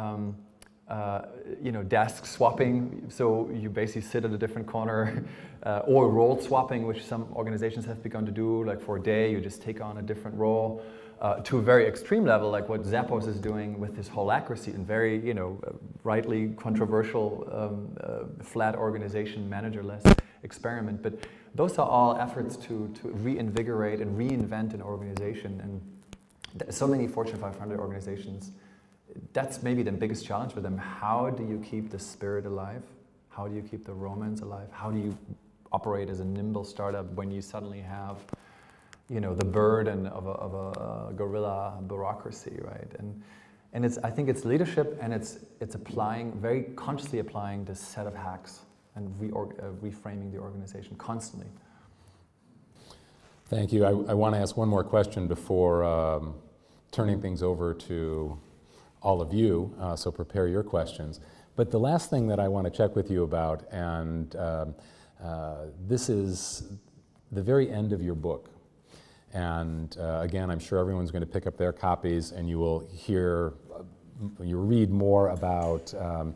you know, desk swapping, so you basically sit at a different corner, or role swapping, which some organizations have begun to do, like for a day you just take on a different role, to a very extreme level, like what Zappos is doing with his holacracy and very, you know, rightly controversial flat organization manager-less experiment. But those are all efforts to reinvigorate and reinvent an organization. And so many Fortune 500 organizations, that's maybe the biggest challenge for them. How do you keep the spirit alive? How do you keep the romance alive? How do you operate as a nimble startup when you suddenly have, you know, the burden of a guerrilla bureaucracy, right? And it's, I think it's leadership, and it's applying, very consciously applying this set of hacks and reframing the organization constantly. Thank you. I want to ask one more question before turning things over to all of you, so prepare your questions. But the last thing that I want to check with you about, and this is the very end of your book. And again, I'm sure everyone's going to pick up their copies, and you will hear, you read more about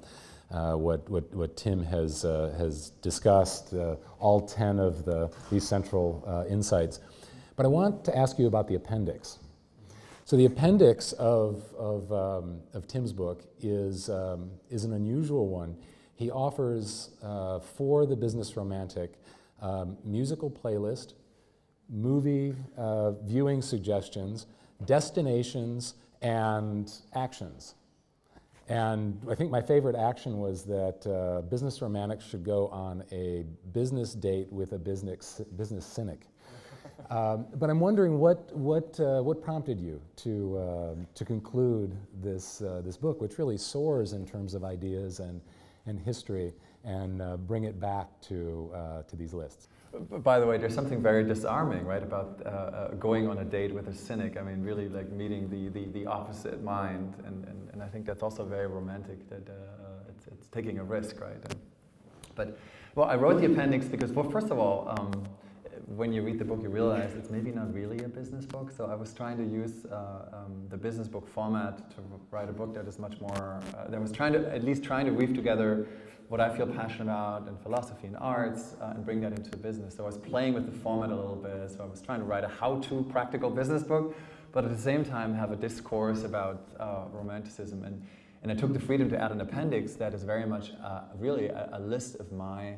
what Tim has discussed, all 10 of these central insights. But I want to ask you about the appendix. So the appendix of Tim's book is an unusual one. He offers, for the business romantic, musical playlist, movie viewing suggestions, destinations, and actions. And I think my favorite action was that business romantics should go on a business date with a business cynic. But I'm wondering what prompted you to conclude this book, which really soars in terms of ideas and history, and bring it back to these lists. By the way, there's something very disarming, right, about going on a date with a cynic. I mean, really like meeting the opposite mind, and I think that's also very romantic, that it's taking a risk, right? But, well, I wrote the appendix because, well, first of all, when you read the book, you realize it's maybe not really a business book. So I was trying to use the business book format to write a book that is much more, that was at least trying to weave together what I feel passionate about in philosophy and arts, and bring that into business. So I was playing with the format a little bit. So I was trying to write a how-to practical business book, but at the same time have a discourse about romanticism. And I took the freedom to add an appendix that is very much really a list of my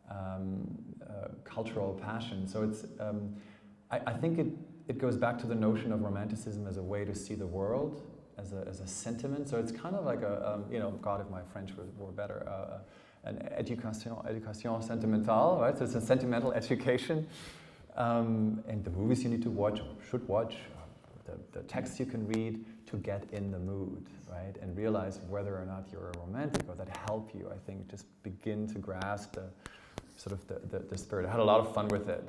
cultural passion. So it's, I think it goes back to the notion of romanticism as a way to see the world, as a sentiment. So it's kind of like a, you know, God, if my French were better, an éducation sentimentale, right? So it's a sentimental education. And the movies you need to watch, should watch, the texts you can read to get in the mood, right? And realize whether or not you're a romantic, or that help you, I think, just begin to grasp the sort of the spirit. I had a lot of fun with it.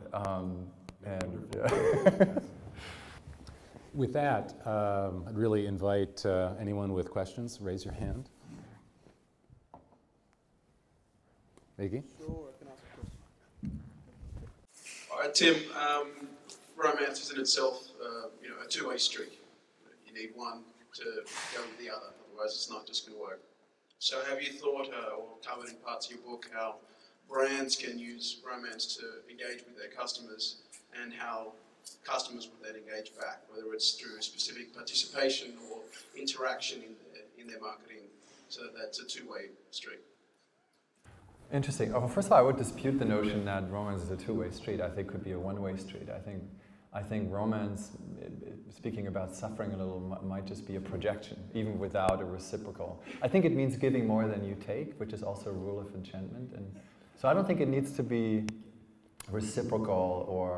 With that, I'd really invite anyone with questions, raise your hand. Iggy? Sure, I can ask a question. All right, Tim, romance is in itself, a two-way street. You need one to go with the other, otherwise it's not just going to work. So have you thought, or covered in parts of your book, how brands can use romance to engage with their customers and how customers would then engage back, whether it's through specific participation or interaction in their marketing, so that's a two-way street? Interesting. Well, first of all, I would dispute the notion that romance is a two-way street. I think it could be a one-way street. I think romance, speaking about suffering a little, might just be a projection, even without a reciprocal. I think it means giving more than you take, which is also a rule of enchantment. And so I don't think it needs to be reciprocal or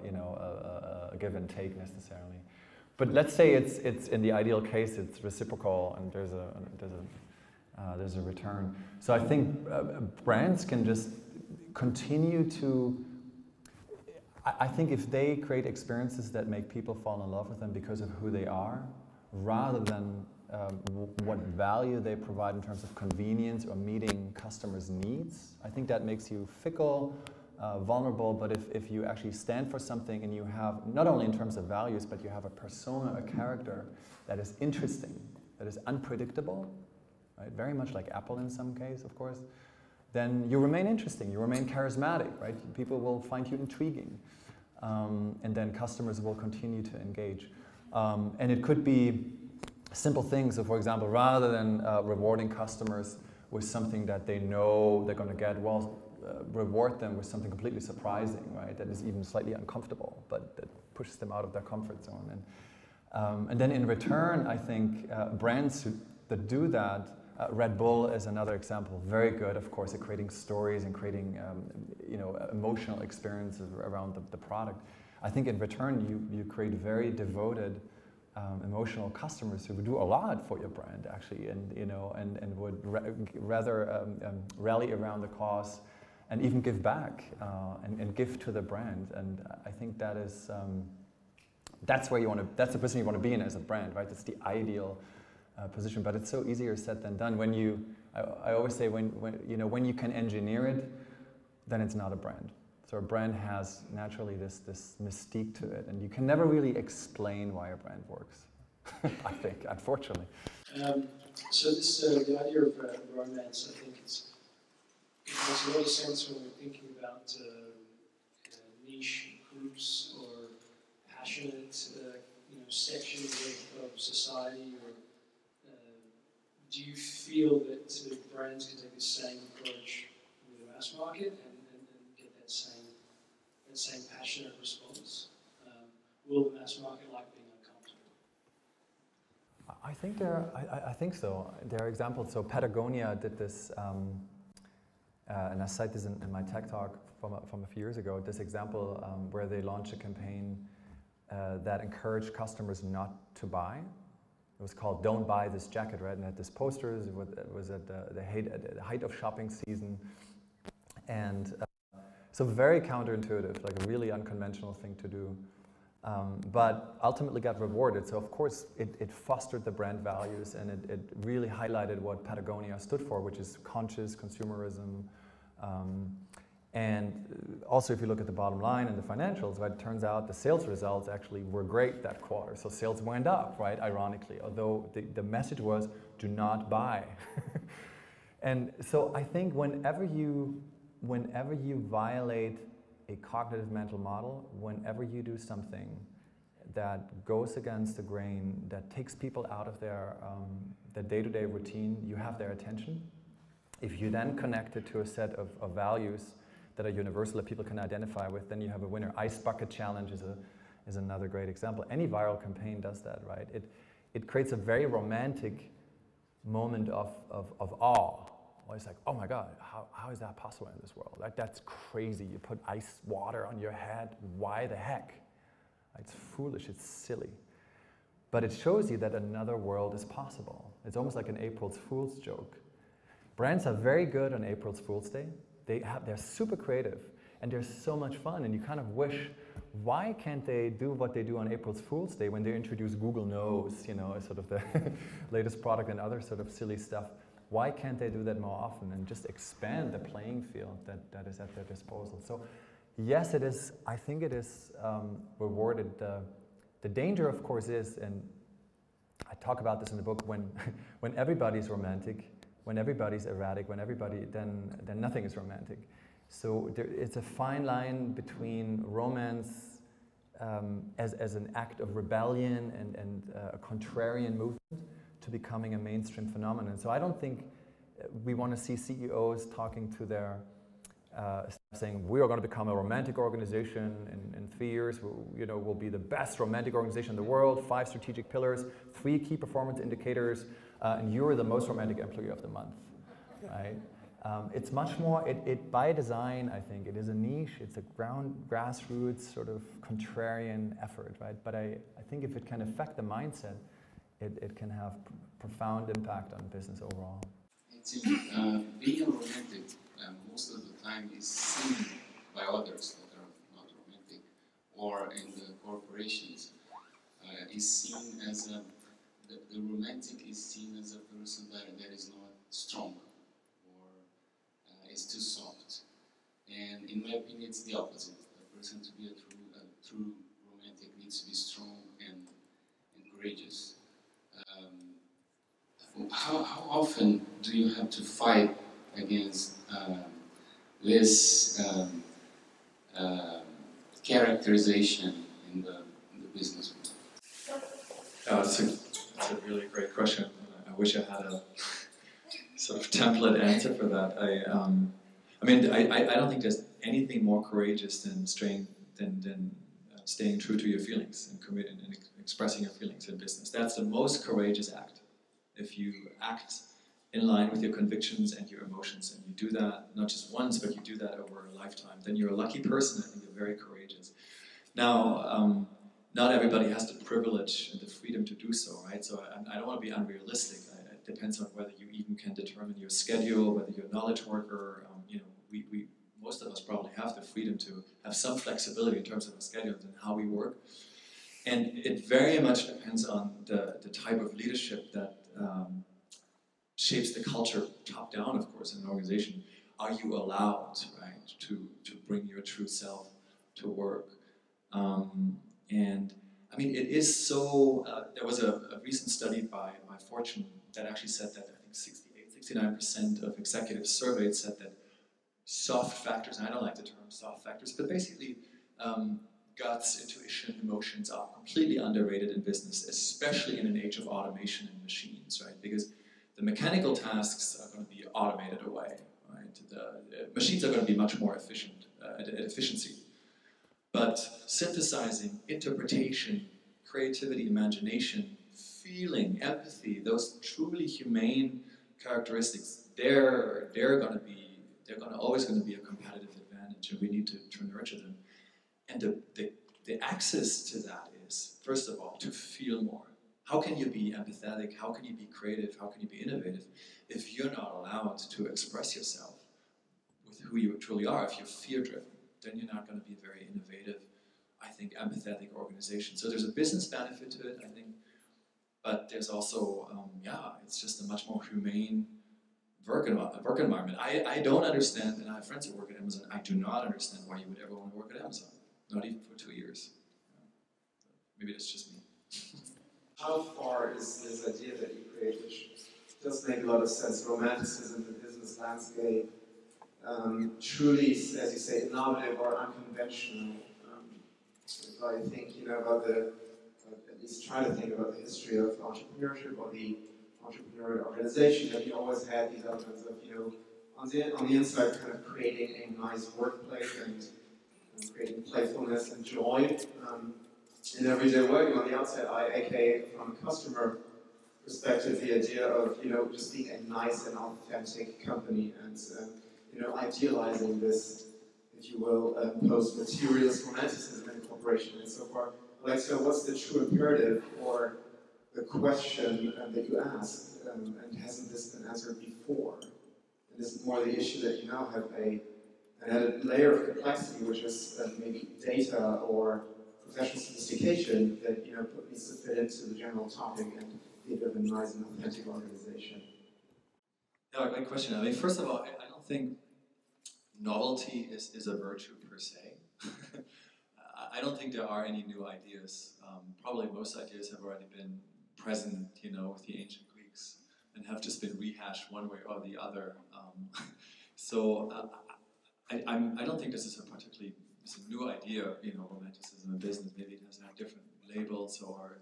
a give and take necessarily. But let's say it's in the ideal case it's reciprocal and there's a return. So I think brands can just continue to. I think if they create experiences that make people fall in love with them because of who they are, rather than what value they provide in terms of convenience or meeting customers' needs, I think that makes you fickle, vulnerable. But if you actually stand for something and you have, not only in terms of values, but you have a persona, a character that is interesting, that is unpredictable, right? Very much like Apple in some case, of course, then you remain interesting, you remain charismatic, right? People will find you intriguing. And then customers will continue to engage. And it could be simple things. So for example, rather than rewarding customers with something that they know they're going to get, well, reward them with something completely surprising, right? That is even slightly uncomfortable, but that pushes them out of their comfort zone. And then in return, I think brands that do that, Red Bull is another example, very good, of course, at creating stories and creating emotional experiences around the product. I think in return, you create very devoted, emotional customers who would do a lot for your brand, actually, and would rather rally around the cause and even give back and give to the brand. And I think that is that's where you want to. That's the position you want to be in as a brand, right? It's the ideal position, but it's so easier said than done. When I always say when you can engineer it, then it's not a brand. So a brand has naturally this mystique to it, and you can never really explain why a brand works. I think, unfortunately. So this the idea of romance, I think it makes a lot of sense when we're thinking about niche groups or passionate sections of society. Or do you feel that brands can take the same approach with the mass market and get that same passionate response? Will the mass market like being uncomfortable? I think so. There are examples. So Patagonia did this, and I cite this in my tech talk from a few years ago. This example where they launched a campaign that encouraged customers not to buy. It was called "Don't Buy This Jacket," right? And it had this posters. It was at the height of shopping season, and so very counterintuitive, like a really unconventional thing to do, but ultimately got rewarded. So of course it fostered the brand values, and it really highlighted what Patagonia stood for, which is conscious consumerism. And also, if you look at the bottom line and the financials, right, it turns out the sales results actually were great that quarter. So sales went up, right, ironically, although the message was, do not buy. And so I think whenever you violate a cognitive mental model, whenever you do something that goes against the grain, that takes people out of their day-to-day routine, you have their attention. If you then connect it to a set of values that are universal, that people can identify with, then you have a winner. Ice Bucket Challenge is another great example. Any viral campaign does that, right? It creates a very romantic moment of awe. Well, it's like, oh my God, how is that possible in this world? Like, that's crazy. You put ice water on your head. Why the heck? It's foolish, it's silly. But it shows you that another world is possible. It's almost like an April Fool's joke. Brands are very good on April Fool's Day. They're super creative, and they're so much fun, and you kind of wish, why can't they do what they do on April Fool's Day when they introduce Google Knows, sort of the latest product and other sort of silly stuff. why can't they do that more often and just expand the playing field that is at their disposal? So yes, it is. I think it is rewarded. The danger, of course, is, and I talk about this in the book, when everybody's romantic, when everybody's erratic, when everybody, then nothing is romantic. So it's a fine line between romance as an act of rebellion and a contrarian movement to becoming a mainstream phenomenon. So I don't think we want to see CEOs talking to their saying we are going to become a romantic organization in 3 years. We'll be the best romantic organization in the world. 5 strategic pillars, 3 key performance indicators, and you're the most romantic employee of the month, right? It's much more. It by design, I think, it is a niche. It's a grassroots sort of contrarian effort, right? But I think if it can affect the mindset, it can have profound impact on business overall. It's being a romantic most of the time is seen by others that are not romantic, or in the corporations, is seen as the romantic is seen as a person that is not strong or is too soft. And in my opinion, it's the opposite. A person to be a true romantic needs to be strong and courageous. How often do you have to fight against this characterization in the business world? That's a really great question. I wish I had a sort of template answer for that. I don't think there's anything more courageous than staying true to your feelings and committing and expressing your feelings in business. That's the most courageous act. If you act in line with your convictions and your emotions, and you do that not just once, but you do that over a lifetime, then you're a lucky person. I think you're very courageous. Now, not everybody has the privilege and the freedom to do so, right? So I don't want to be unrealistic. It depends on whether you even can determine your schedule, whether you're a knowledge worker. We most of us probably have the freedom to have some flexibility in terms of our schedules and how we work. And it very much depends on the type of leadership that shapes the culture top down, of course, in an organization. Are you allowed, right, to bring your true self to work? And I mean, it is so, there was a recent study by Fortune that actually said that I think 69% of executives surveyed said that soft factors, and I don't like the term soft factors, but basically guts, intuition, emotions are completely underrated in business, especially in an age of automation and machines, right? Because the mechanical tasks are going to be automated away, right? The machines are going to be much more efficient at efficiency. But synthesizing, interpretation, creativity, imagination, feeling, empathy, those truly humane characteristics, they're always going to be a competitive advantage, and we need to nurture them. And the access to that is, first of all, to feel more. How can you be empathetic? How can you be creative? How can you be innovative if you're not allowed to express yourself with who you truly are? If you're fear-driven, then you're not going to be a very innovative, I think, empathetic organization. So there's a business benefit to it, I think, but there's also, it's just a much more humane work environment. I don't understand, and I have friends who work at Amazon, I do not understand why you would ever want to work at Amazon, not even for 2 years. Maybe that's just me. How far is this idea that you create, which does make a lot of sense, romanticism, the business landscape, truly, as you say, innovative or unconventional? If I think, about at least try to think about the history of entrepreneurship or the entrepreneurial organization, that you always had these elements of, on the inside, kind of creating a nice workplace and creating playfulness and joy in everyday work. On the outside, aka from a customer perspective, the idea of just being a nice and authentic company and idealizing this, if you will, post-materialist romanticism in corporation and so forth. Like, so what's the true imperative or the question that you asked, and hasn't this been answered before? And this is more the issue that you now have an added layer of complexity, which is maybe data or professional sophistication that needs to fit into the general topic and be a bit of a nice and authentic organization. Yeah, great question. I mean, first of all, I don't think novelty is a virtue per se. I don't think there are any new ideas. Probably most ideas have already been present, with the ancient Greeks and have just been rehashed one way or the other. I don't think this is it's a new idea, romanticism in business. Maybe it has to have different labels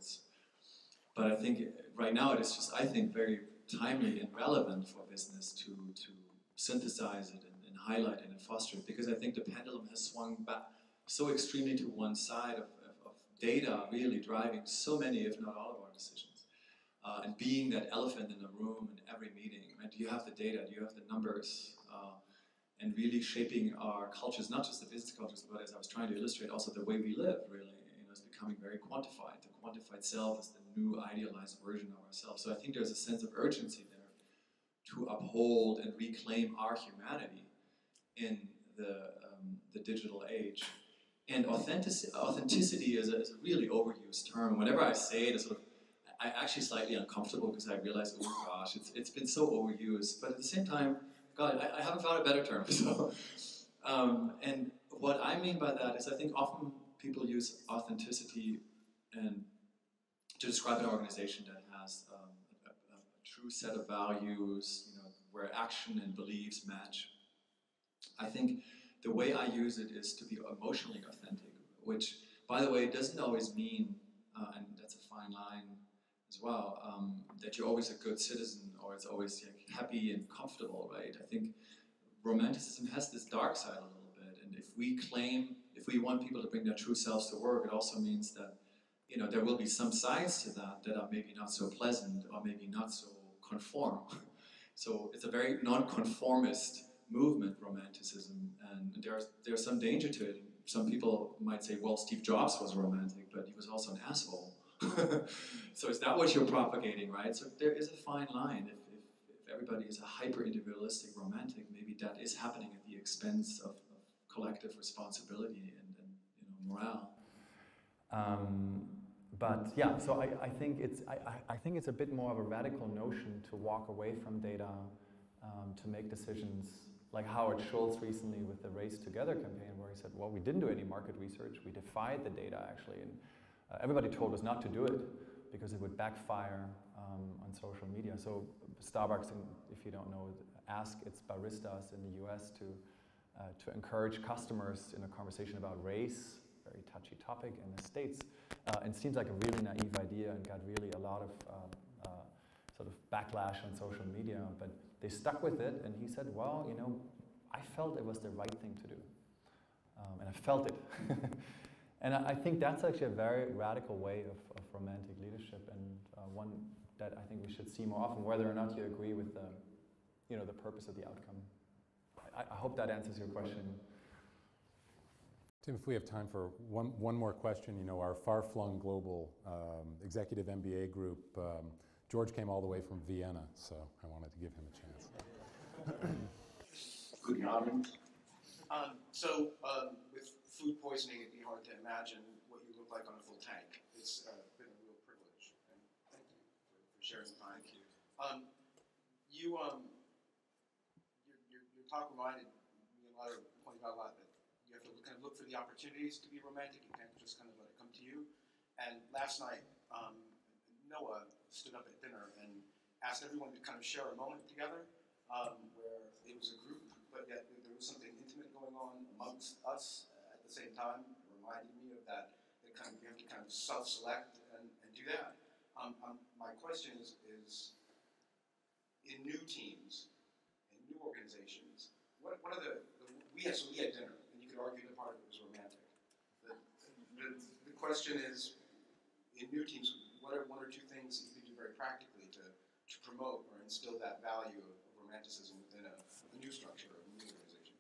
but I think right now it is just, I think, very timely and relevant for business to synthesize it and highlight it and foster it, because I think the pendulum has swung back so extremely to one side of data really driving so many, if not all, of our decisions. And being that elephant in the room in every meeting, right? Do you have the data? Do you have the numbers? And really shaping our cultures, not just the business cultures, but as I was trying to illustrate, also the way we live, really, is becoming very quantified. The quantified self is the new idealized version of ourselves. So I think there's a sense of urgency there to uphold and reclaim our humanity in the digital age. And authenticity is a really overused term. Whenever I say it, I'm actually slightly uncomfortable because I realize, oh gosh, it's been so overused. But at the same time, God, I haven't found a better term. So, and what I mean by that is I think often people use authenticity and to describe an organization that has a true set of values, where action and beliefs match. I think the way I use it is to be emotionally authentic, which, by the way, doesn't always mean, and that's a fine line as well, that you're always a good citizen or it's always happy and comfortable, right? I think romanticism has this dark side a little bit, and if we want people to bring their true selves to work, it also means that there will be some sides to that are maybe not so pleasant or maybe not so conform. So it's a very non-conformist movement, romanticism, and there's some danger to it. Some people might say, well, Steve Jobs was romantic, but he was also an asshole. So is that what you're propagating, right? So there is a fine line. If everybody is a hyper-individualistic romantic, maybe that is happening at the expense of collective responsibility and morale. But yeah, so I think it's a bit more of a radical notion to walk away from data to make decisions, like Howard Schultz recently with the Race Together campaign, where he said, well, we didn't do any market research, we defied the data actually, and everybody told us not to do it because it would backfire on social media. So Starbucks, if you don't know, asked its baristas in the US to encourage customers in a conversation about race, very touchy topic in the States, and seems like a really naive idea and got really a lot of sort of backlash on social media, but they stuck with it, and he said, well, I felt it was the right thing to do, and I felt it. And I think that's actually a very radical way of romantic leadership, and one that I think we should see more often, whether or not you agree with the purpose of the outcome. I hope that answers your question. Tim, if we have time for one more question, our far-flung global executive MBA group, George came all the way from Vienna, so I wanted to give him a chance. Good morning. With food poisoning, it'd be hard to imagine what you look like on a full tank. It's been a real privilege, and thank you for sharing the time. Thank you. Your talk reminded me pointed out a lot that you have to kind of look for the opportunities to be romantic. You can't just kind of let it come to you. And last night, Noah stood up at dinner and asked everyone to kind of share a moment together where it was a group, but yet there was something intimate going on amongst us at the same time. It reminded me of that you have to kind of self-select and do that. My question is in new teams, in new organizations, what are we had dinner, and you could argue that part of it was romantic. The question is, in new teams, what are one or two things that you can do very practically to promote or instill that value of romanticism within a new structure, a new organization?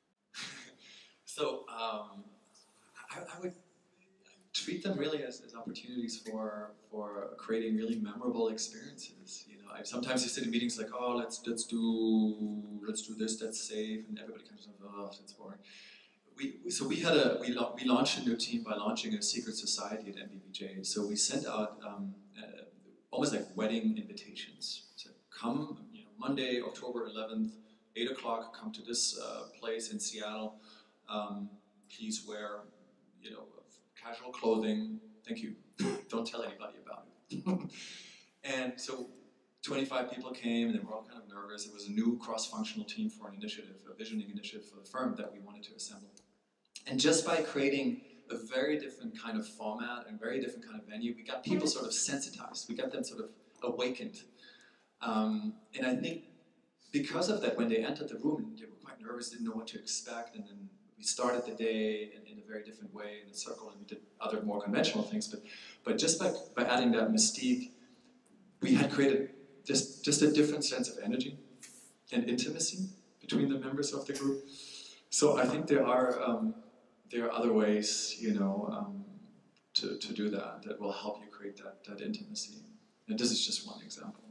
So I would treat them really as opportunities for creating really memorable experiences. Sometimes you sit in meetings like, oh, let's do this, that's safe, and everybody kind of says, oh, that's boring. We launched a new team by launching a secret society at MBBJ. So we sent out almost like wedding invitations. So come, Monday, October 11th, 8 o'clock, come to this place in Seattle. Please wear, casual clothing. Thank you. Don't tell anybody about it. And so 25 people came, and they were all kind of nervous. It was a new cross-functional team for an initiative, a visioning initiative for the firm that we wanted to assemble. And just by creating a very different kind of format and very different kind of venue, we got people sort of sensitized. We got them sort of awakened. And I think because of that, when they entered the room, they were quite nervous, didn't know what to expect, and then we started the day in a very different way in a circle, and we did other more conventional things. But just by adding that mystique, we had created just a different sense of energy and intimacy between the members of the group. So I think there are other ways, to do that will help you create that intimacy. And this is just one example.